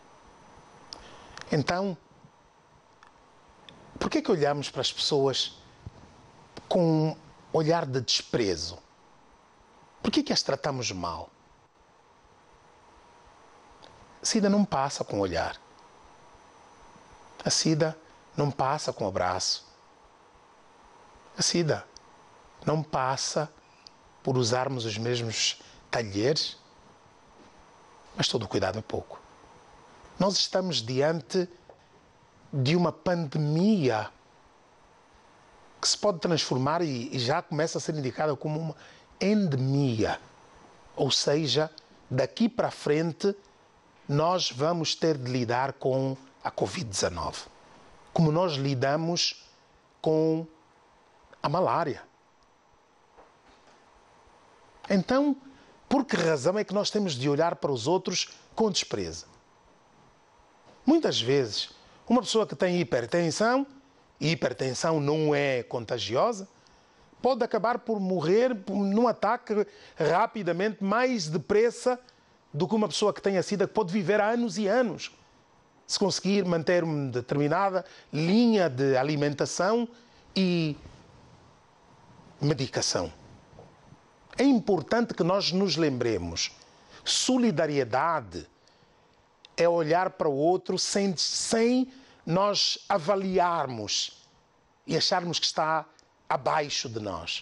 Então, por que é que olhamos para as pessoas com um olhar de desprezo? Por que é que as tratamos mal? A SIDA não passa com o olhar. A SIDA não passa com o abraço. A SIDA não passa por usarmos os mesmos talheres. Mas todo cuidado é pouco. Nós estamos diante de uma pandemia que se pode transformar e já começa a ser indicada como uma endemia. Ou seja, daqui para frente nós vamos ter de lidar com a covid dezenove, como nós lidamos com a malária. Então, por que razão é que nós temos de olhar para os outros com desprezo? Muitas vezes, uma pessoa que tem hipertensão, e hipertensão não é contagiosa, pode acabar por morrer num ataque rapidamente, mais depressa do que uma pessoa que tem a SIDA, que pode viver anos e anos, se conseguir manter uma determinada linha de alimentação e medicação. É importante que nós nos lembremos, solidariedade é olhar para o outro sem, sem nós avaliarmos e acharmos que está abaixo de nós.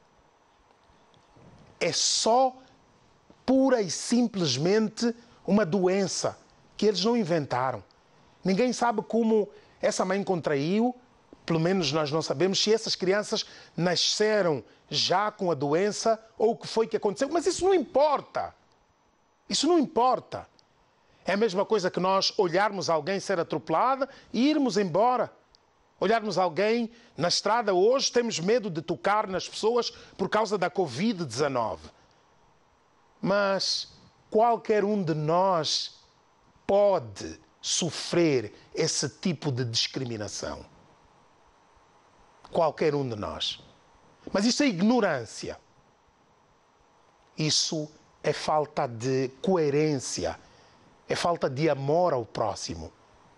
É só pura e simplesmente uma doença que eles não inventaram. Ninguém sabe como essa mãe contraiu, pelo menos nós não sabemos se essas crianças nasceram já com a doença ou o que foi que aconteceu. Mas isso não importa. Isso não importa. É a mesma coisa que nós olharmos alguém ser atropelada e irmos embora. Olharmos alguém na estrada hoje, temos medo de tocar nas pessoas por causa da covid dezenove. Mas qualquer um de nós pode sofrer esse tipo de discriminação. Qualquer um de nós. Mas isso é ignorância. Isso é falta de coerência. É falta de amor ao próximo.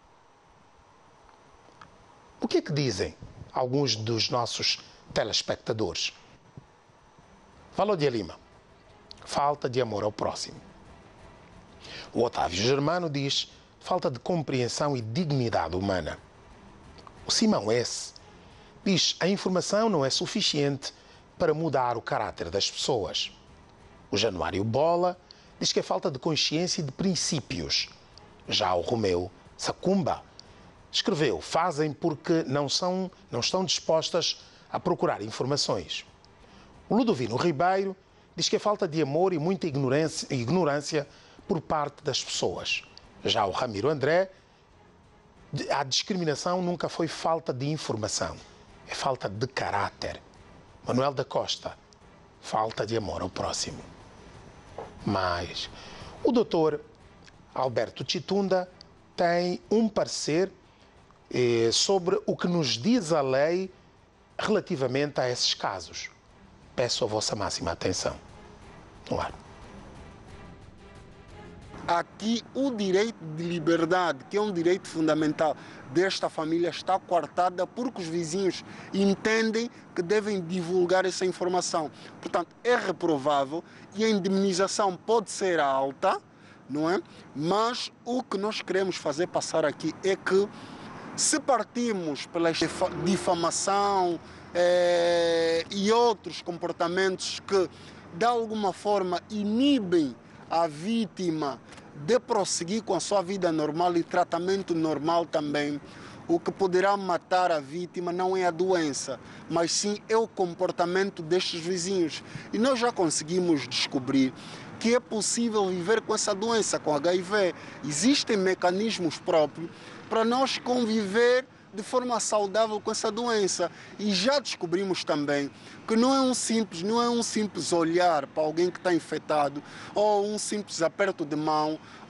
O que é que dizem alguns dos nossos telespectadores? Valódia Lima. Falta de amor ao próximo. O Otávio Germano diz falta de compreensão e dignidade humana. O Simão S. diz a informação não é suficiente para mudar o caráter das pessoas. O Januário Bola diz que é falta de consciência e de princípios. Já o Romeu Sacumba escreveu, fazem porque não, são, não estão dispostas a procurar informações. O Ludovino Ribeiro diz que é falta de amor e muita ignorância, ignorância por parte das pessoas. Já o Ramiro André, a discriminação nunca foi falta de informação, é falta de caráter. Manuel da Costa, falta de amor ao próximo. Mas o doutor Alberto Chitunda tem um parecer eh, sobre o que nos diz a lei relativamente a esses casos. Peço a vossa máxima atenção. No ar. Aqui o direito de liberdade, que é um direito fundamental desta família, está coartada porque os vizinhos entendem que devem divulgar essa informação. Portanto, é reprovável e a indemnização pode ser alta, não é? Mas o que nós queremos fazer passar aqui é que, se partimos pela difamação eh, e outros comportamentos que, de alguma forma, inibem a vítima de prosseguir com a sua vida normal e tratamento normal também, o que poderá matar a vítima não é a doença, mas sim é o comportamento destes vizinhos. E nós já conseguimos descobrir que é possível viver com essa doença, com H I V. Existem mecanismos próprios para nós conviver de forma saudável com essa doença. E já descobrimos também que não é um simples, não é um simples olhar para alguém que está infectado, ou um simples aperto de mão,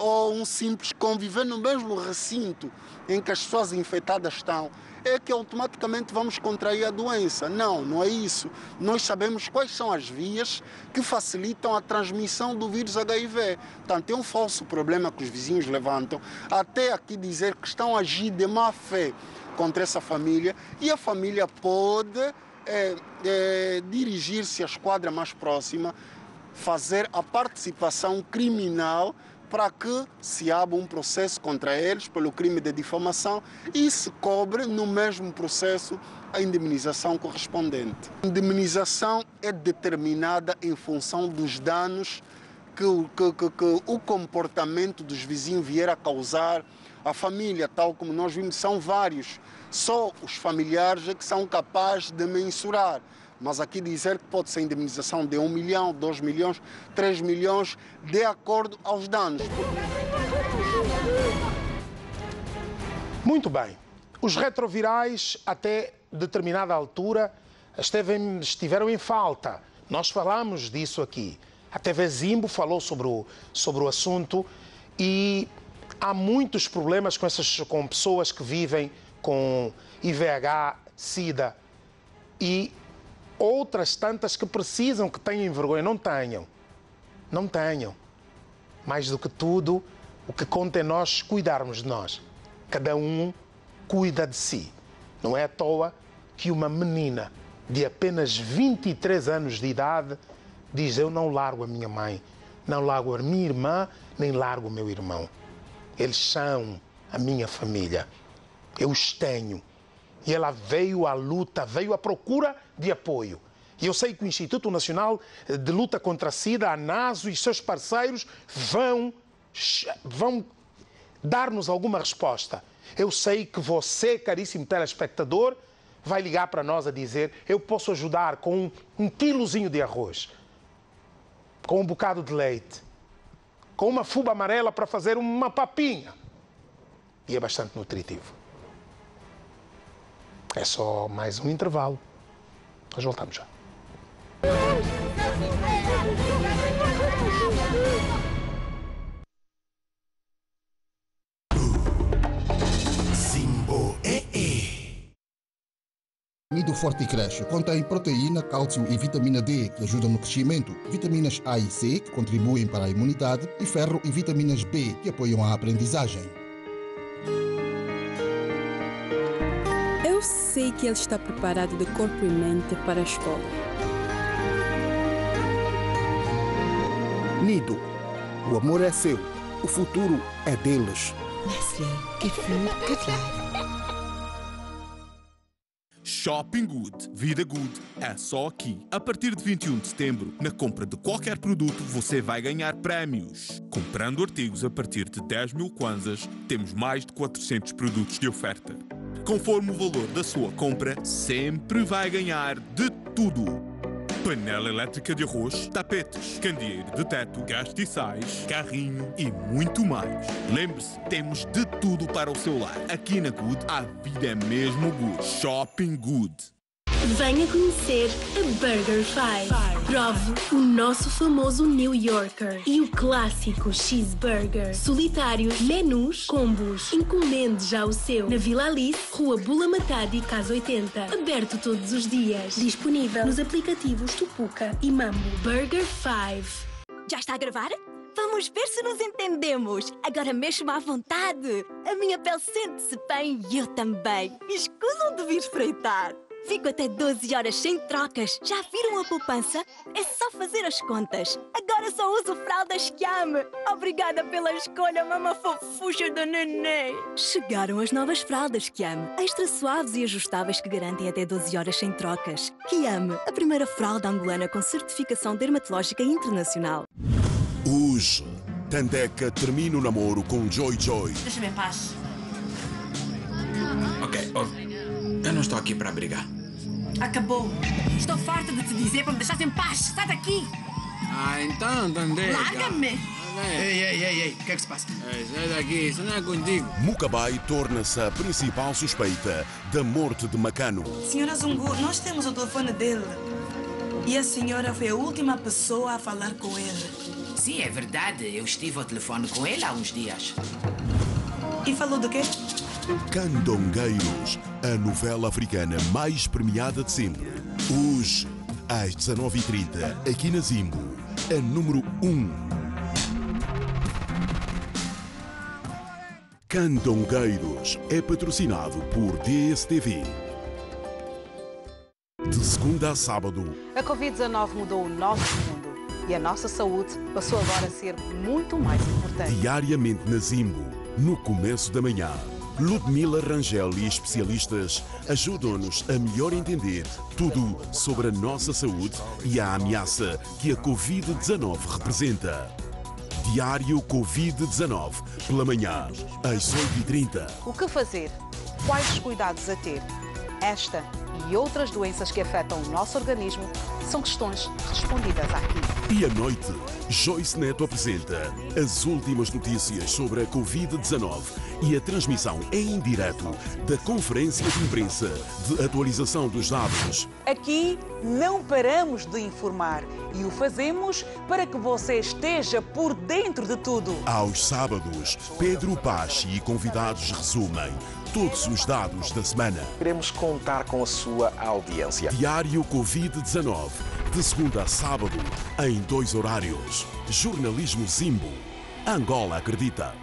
ou um simples conviver no mesmo recinto em que as pessoas infectadas estão, é que automaticamente vamos contrair a doença. Não, não é isso. Nós sabemos quais são as vias que facilitam a transmissão do vírus H I V. Portanto, é um falso problema que os vizinhos levantam, até aqui dizer que estão a agir de má fé contra essa família, e a família pode é, é, dirigir-se à esquadra mais próxima, fazer a participação criminal para que se abra um processo contra eles pelo crime de difamação e se cobre no mesmo processo a indemnização correspondente. A indemnização é determinada em função dos danos que, que, que, que o comportamento dos vizinhos vier a causar à família, tal como nós vimos, são vários. Só os familiares é que são capazes de mensurar. Mas aqui dizer que pode ser indemnização de um milhão, dois milhões, três milhões, de acordo aos danos. Muito bem. Os retrovirais, até determinada altura, esteve, estiveram em falta. Nós falamos disso aqui. A T V Zimbo falou sobre o, sobre o assunto e há muitos problemas com, essas, com pessoas que vivem com I V H, SIDA e outras tantas que precisam, que tenham vergonha. Não tenham. Não tenham. Mais do que tudo, o que conta é nós cuidarmos de nós. Cada um cuida de si. Não é à toa que uma menina de apenas vinte e três anos de idade diz: eu não largo a minha mãe, não largo a minha irmã, nem largo o meu irmão. Eles são a minha família. Eu os tenho. E ela veio à luta, veio à procura de apoio. E eu sei que o Instituto Nacional de Luta contra a SIDA, a NASO e seus parceiros vão, vão dar-nos alguma resposta. Eu sei que você, caríssimo telespectador, vai ligar para nós a dizer: eu posso ajudar com um, um quilozinho de arroz, com um bocado de leite, com uma fuba amarela para fazer uma papinha. E é bastante nutritivo. É só mais um intervalo. Nós voltamos já. Zimbo é é. Nido Forte Cresce contém proteína, cálcio e vitamina D, que ajudam no crescimento, vitaminas A e C, que contribuem para a imunidade, e ferro e vitaminas B, que apoiam a aprendizagem. Eu sei que ele está preparado de corpo e mente para a escola. Nido. O amor é seu. O futuro é deles. Nestlé. Gefühl, Gefühl. Shopping Good, vida good, é só aqui. A partir de vinte e um de setembro, na compra de qualquer produto, você vai ganhar prémios. Comprando artigos a partir de dez mil kwanzas, temos mais de quatrocentos produtos de oferta. Conforme o valor da sua compra, sempre vai ganhar de tudo. Panela elétrica de arroz, tapetes, candeeiro de teto, castiçais, carrinho e muito mais. Lembre-se, temos de tudo para o seu lar. Aqui na Good, a vida é mesmo good. Shopping Good. Venha conhecer a Burger Five. Prove o nosso famoso New Yorker e o clássico Cheeseburger. Solitários, menus, combos. Encomende já o seu na Vila Alice, Rua Bula Matadi, Casa oitenta. Aberto todos os dias. Disponível nos aplicativos Tupuca e Mambo. Burger Five. Já está a gravar? Vamos ver se nos entendemos. Agora mesmo à vontade. A minha pele sente-se bem e eu também. Escusam de vir espreitar. Fico até doze horas sem trocas. Já viram a poupança? É só fazer as contas. Agora só uso fraldas Kiame. Obrigada pela escolha, mama fofucha da neném. Chegaram as novas fraldas Kiame. Extra suaves e ajustáveis que garantem até doze horas sem trocas. Kiame, a primeira fralda angolana com certificação dermatológica internacional. Hoje, Tandeka termina o namoro com Joy Joy. Deixa-me em paz. Ok, oh. Eu não estou aqui para brigar. Acabou. Estou farta de te dizer para me deixar em paz. Sai daqui. Ah, então, Tandeka. Larga-me. Ei, ei, ei, ei. O que é que se passa? Ei, sai daqui. Isso não é contigo. Mukabai torna-se a principal suspeita da morte de Macano. Senhora Zungu, nós temos o telefone dele. E a senhora foi a última pessoa a falar com ele. Sim, é verdade. Eu estive ao telefone com ele há uns dias. E falou do quê? Candongueiros, a novela africana mais premiada de sempre. Hoje, às dezanove e trinta, aqui na Zimbo, a número um. Candongueiros é patrocinado por D S T V. De segunda a sábado, a covid dezenove mudou o nosso mundo e a nossa saúde passou agora a ser muito mais importante. Diariamente na Zimbo, no começo da manhã, Ludmila Rangel e especialistas ajudam-nos a melhor entender tudo sobre a nossa saúde e a ameaça que a covid dezenove representa. Diário covid dezenove, pela manhã, às oito e trinta. O que fazer? Quais os cuidados a ter? Esta e outras doenças que afetam o nosso organismo são questões respondidas aqui. E à noite, Joyce Neto apresenta as últimas notícias sobre a covid dezenove e a transmissão em direto da conferência de imprensa de atualização dos dados. Aqui não paramos de informar e o fazemos para que você esteja por dentro de tudo. Aos sábados, Pedro Pache e convidados resumem todos os dados da semana. Queremos contar com a sua audiência. Diário covid dezenove, de segunda a sábado, em dois horários. Jornalismo Zimbo. Angola acredita.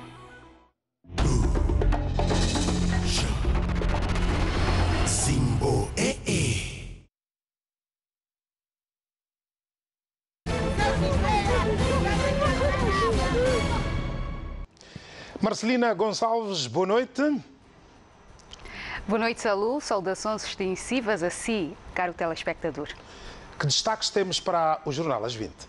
Zimbo é é. Marcelina Gonçalves, boa noite. Boa noite, Salu. Saudações extensivas a si, caro telespectador. Que destaques temos para o Jornal às vinte?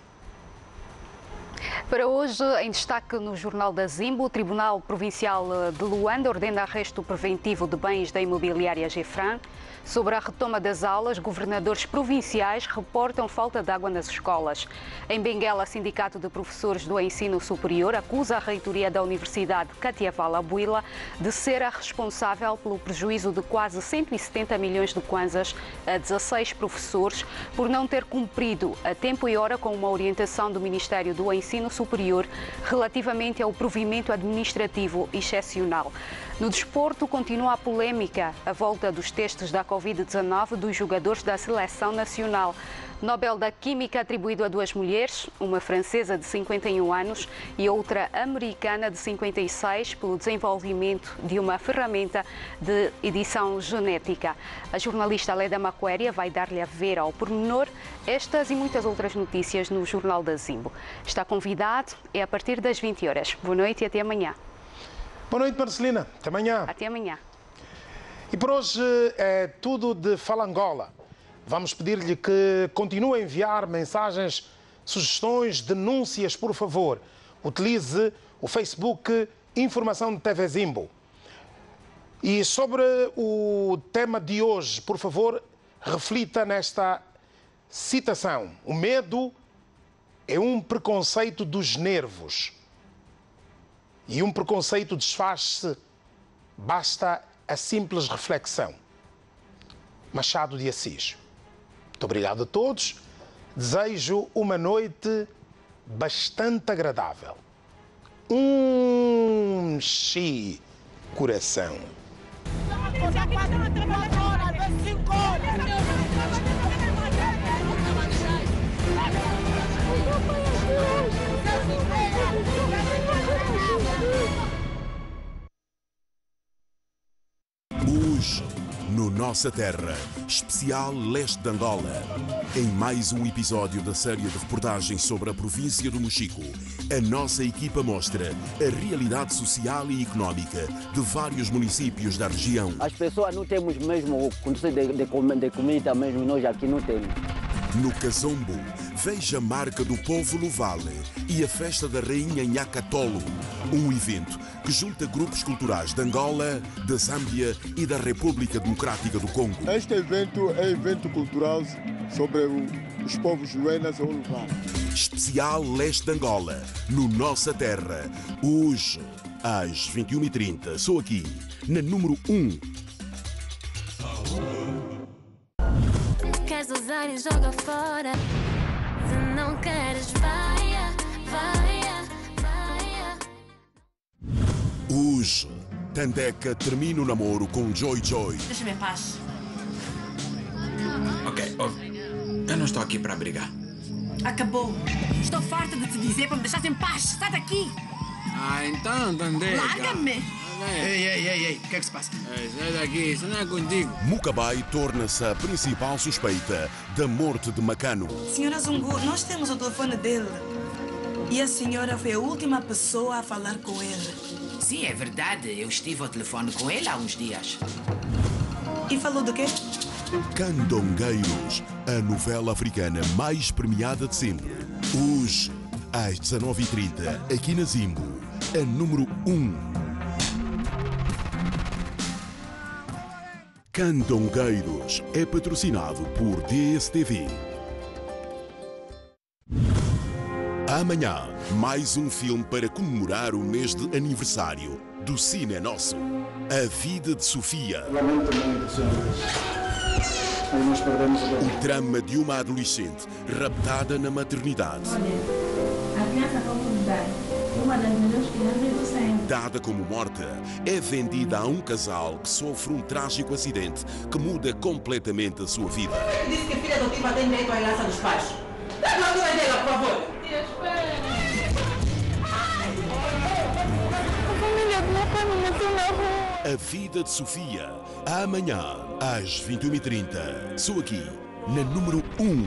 Para hoje, em destaque no Jornal da Zimbo, o Tribunal Provincial de Luanda ordena arresto preventivo de bens da imobiliária Gefran. Sobre a retoma das aulas, governadores provinciais reportam falta de água nas escolas. Em Benguela, Sindicato de Professores do Ensino Superior acusa a reitoria da Universidade Katiavala Buila de ser a responsável pelo prejuízo de quase cento e setenta milhões de kwanzas a dezasseis professores por não ter cumprido a tempo e hora com uma orientação do Ministério do Ensino Superior relativamente ao provimento administrativo excepcional. No desporto, continua a polémica à volta dos testes da covid dezenove dos jogadores da Seleção Nacional. Nobel da Química atribuído a duas mulheres, uma francesa de cinquenta e um anos e outra americana de cinquenta e seis, pelo desenvolvimento de uma ferramenta de edição genética. A jornalista Leda Maquéria vai dar-lhe a ver ao pormenor estas e muitas outras notícias no Jornal da Zimbo. Está convidado, é a partir das vinte horas. Boa noite e até amanhã. Boa noite, Marcelina. Até amanhã. Até amanhã. E por hoje é tudo de Fala Angola. Vamos pedir-lhe que continue a enviar mensagens, sugestões, denúncias, por favor. Utilize o Facebook Informação de T V Zimbo. E sobre o tema de hoje, por favor, reflita nesta citação. O medo é um preconceito dos nervos. E um preconceito desfaz-se, basta a simples reflexão. Machado de Assis. Muito obrigado a todos. Desejo uma noite bastante agradável. Um chi coração. Hoje, no Nossa Terra, especial Leste de Angola. Em mais um episódio da série de reportagens sobre a província do Mochico, a nossa equipa mostra a realidade social e económica de vários municípios da região. As pessoas não temos mesmo condições de, de, de comida mesmo, nós aqui não temos. No Kazombo, veja a marca do povo Luvale e a festa da Rainha Nhakatolo, um evento que junta grupos culturais de Angola, da Zâmbia e da República Democrática do Congo. Este evento é evento cultural sobre o, os povos luenas ou Luvale. Especial Leste de Angola, no Nossa Terra, hoje, às vinte e uma e trinta. Sou aqui, na número um. Queres usar e joga fora. Se não queres, vai, vai. Hoje, Tandeka termina o namoro com Joy Joy. Deixa-me em paz. Ok, eu não estou aqui para brigar. Acabou. Estou farta de te dizer para me deixar em paz. Sai daqui. Ah, então, Tandeka. Larga-me. Ei, ei, ei, ei, o que é que se passa? Ei, sai daqui, isso não é contigo. Mukabai torna-se a principal suspeita da morte de Macano. Senhora Zungu, nós temos o telefone dele. E a senhora foi a última pessoa a falar com ele. Sim, é verdade. Eu estive ao telefone com ele há uns dias. E falou do quê? Candongueiros, a novela africana mais premiada de sempre. Hoje, às dezanove e trinta, aqui na Zimbo, a número um. Candongueiros é patrocinado por D S T V. Amanhã, mais um filme para comemorar o mês de aniversário do Cine é Nosso. A Vida de Sofia. Lamento muito, senhores. Aí nós perdemos o O drama de uma adolescente raptada na maternidade. Olha, a criança acabou de dar. Uma das melhores crianças do céu. Dada como morta, é vendida a um casal que sofre um trágico acidente que muda completamente a sua vida. Quem disse que a filha adotiva tem direito à herança dos pais? Dá a altura dela, por favor. Tia, espera. A família do meu pai me meteu na rua. A Vida de Sofia. Amanhã, às vinte e uma e trinta. Sou aqui, na número um.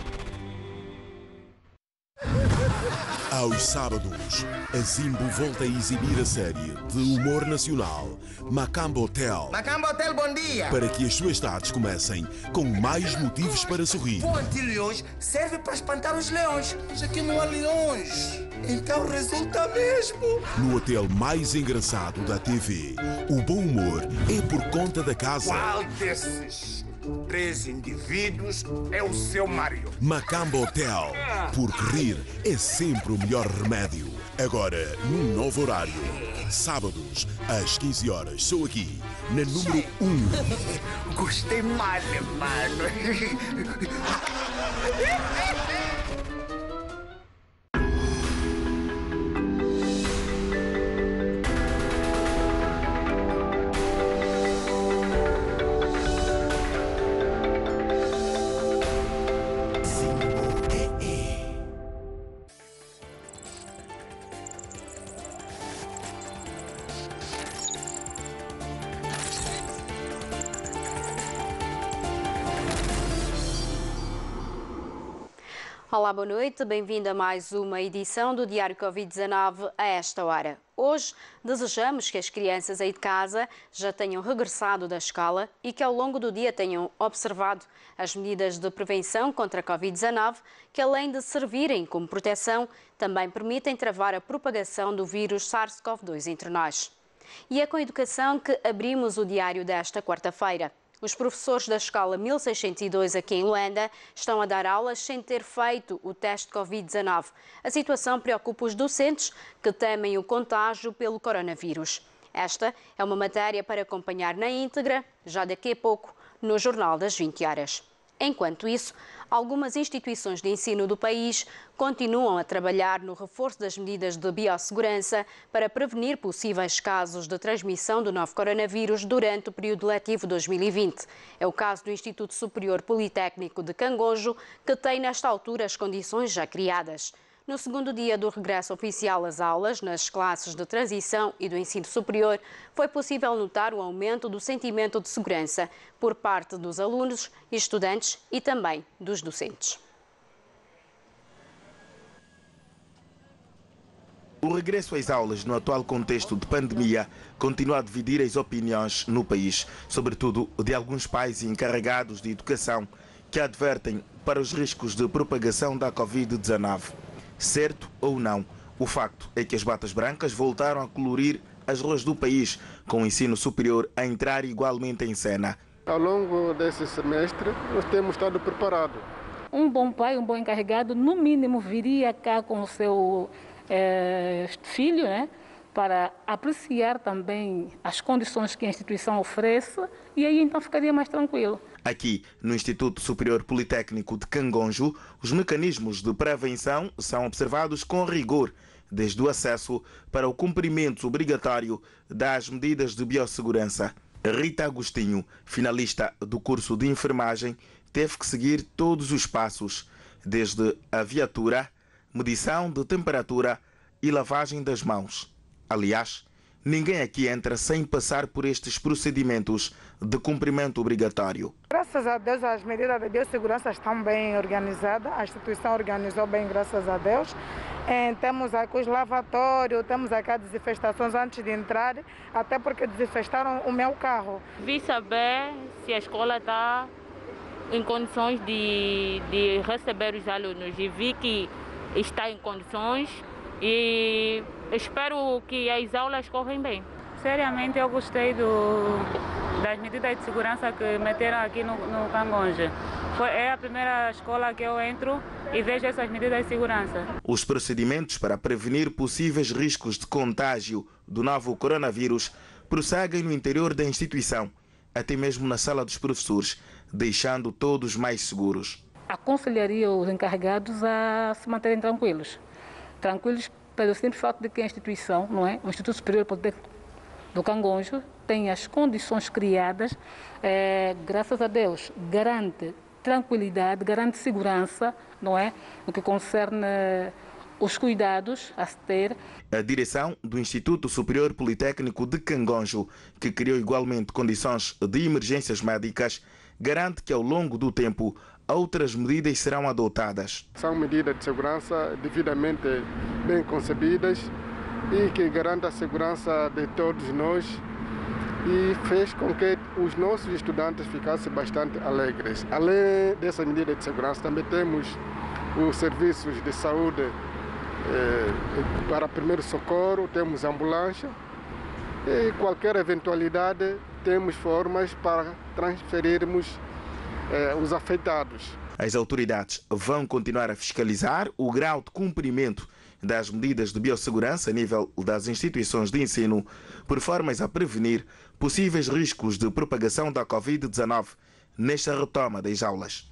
Aos sábados, a Zimbo volta a exibir a série de humor nacional Macambo Hotel. Macambo Hotel, bom dia! Para que as suas tardes comecem com mais motivos para sorrir. O anti-leões serve para espantar os leões. Mas aqui não há leões. Então resulta mesmo. No hotel mais engraçado da T V, o bom humor é por conta da casa. Qual desses três indivíduos é o seu Mário? Macambo Hotel. Porque rir é sempre o melhor remédio. Agora, num novo horário. Sábados, às quinze horas. Sou aqui, na número um. Gostei mal, mano. Olá, boa noite. Bem-vindo a mais uma edição do Diário Covid dezanove a esta hora. Hoje, desejamos que as crianças aí de casa já tenham regressado da escola e que ao longo do dia tenham observado as medidas de prevenção contra a Covid dezanove, que além de servirem como proteção, também permitem travar a propagação do vírus SARS-CoV dois entre nós. E é com a educação que abrimos o diário desta quarta-feira. Os professores da escola mil seiscentos e dois aqui em Luanda estão a dar aulas sem ter feito o teste de Covid dezanove. A situação preocupa os docentes que temem o contágio pelo coronavírus. Esta é uma matéria para acompanhar na íntegra, já daqui a pouco, no Jornal das vinte horas. Enquanto isso, algumas instituições de ensino do país continuam a trabalhar no reforço das medidas de biossegurança para prevenir possíveis casos de transmissão do novo coronavírus durante o período letivo dois mil e vinte. É o caso do Instituto Superior Politécnico de Cangonjo, que tem nesta altura as condições já criadas. No segundo dia do regresso oficial às aulas, nas classes de transição e do ensino superior, foi possível notar o aumento do sentimento de segurança por parte dos alunos, estudantes e também dos docentes. O regresso às aulas no atual contexto de pandemia continua a dividir as opiniões no país, sobretudo de alguns pais e encarregados de educação que advertem para os riscos de propagação da Covid dezanove. Certo ou não, o facto é que as batas brancas voltaram a colorir as ruas do país, com o ensino superior a entrar igualmente em cena. Ao longo desse semestre, nós temos estado preparados. Um bom pai, um bom encarregado, no mínimo viria cá com o seu é, filho, né, para apreciar também as condições que a instituição oferece e aí então ficaria mais tranquilo. Aqui, no Instituto Superior Politécnico de Cangonjo, os mecanismos de prevenção são observados com rigor, desde o acesso para o cumprimento obrigatório das medidas de biossegurança. Rita Agostinho, finalista do curso de enfermagem, teve que seguir todos os passos, desde a viatura, medição de temperatura e lavagem das mãos. Aliás, ninguém aqui entra sem passar por estes procedimentos de cumprimento obrigatório. Graças a Deus, as medidas de biossegurança estão bem organizadas, a instituição organizou bem, graças a Deus. É, temos aqui os lavatórios, temos aqui as desinfestações antes de entrar, até porque desinfestaram o meu carro. Vi saber se a escola está em condições de, de receber os alunos e vi que está em condições e espero que as aulas correm bem. Seriamente, eu gostei do, das medidas de segurança que meteram aqui no, no Cangonje. Foi, é a primeira escola que eu entro e vejo essas medidas de segurança. Os procedimentos para prevenir possíveis riscos de contágio do novo coronavírus prosseguem no interior da instituição, até mesmo na sala dos professores, deixando todos mais seguros. Aconselharia os encarregados a se manterem tranquilos. Tranquilos pelo simples fato de que a instituição, não é? O Instituto Superior Politécnico do Cangonjo tem as condições criadas, é, graças a Deus, garante tranquilidade, garante segurança, não é? No que concerne os cuidados a se ter. A direção do Instituto Superior Politécnico de Cangonjo, que criou igualmente condições de emergências médicas, garante que ao longo do tempo outras medidas serão adotadas. São medidas de segurança devidamente bem concebidas e que garantem a segurança de todos nós e fez com que os nossos estudantes ficassem bastante alegres. Além dessa medida de segurança, também temos os serviços de saúde eh, para primeiro socorro, temos ambulância e qualquer eventualidade temos formas para transferirmos eh, os afetados. As autoridades vão continuar a fiscalizar o grau de cumprimento das medidas de biossegurança a nível das instituições de ensino, por formas a prevenir possíveis riscos de propagação da covid dezenove nesta retoma das aulas.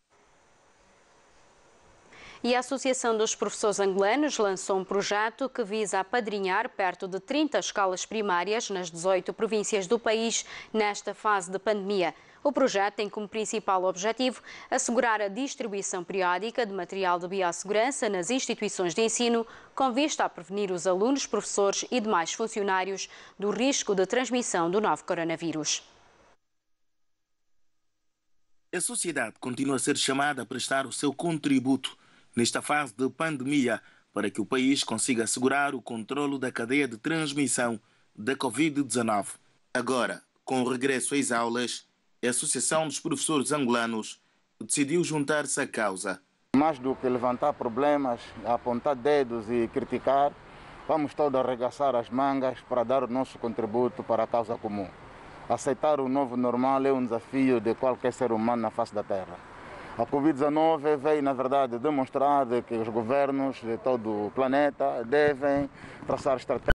E a Associação dos Professores Angolanos lançou um projeto que visa apadrinhar perto de trinta escolas primárias nas dezoito províncias do país nesta fase de pandemia. O projeto tem como principal objetivo assegurar a distribuição periódica de material de biossegurança nas instituições de ensino, com vista a prevenir os alunos, professores e demais funcionários do risco de transmissão do novo coronavírus. A sociedade continua a ser chamada a prestar o seu contributo nesta fase de pandemia para que o país consiga assegurar o controlo da cadeia de transmissão da covid dezenove. Agora, com o regresso às aulas, a Associação dos Professores Angolanos decidiu juntar-se à causa. Mais do que levantar problemas, apontar dedos e criticar, vamos todos arregaçar as mangas para dar o nosso contributo para a causa comum. Aceitar o novo normal é um desafio de qualquer ser humano na face da Terra. A covid dezenove veio, na verdade, demonstrar que os governos de todo o planeta devem traçar estratégias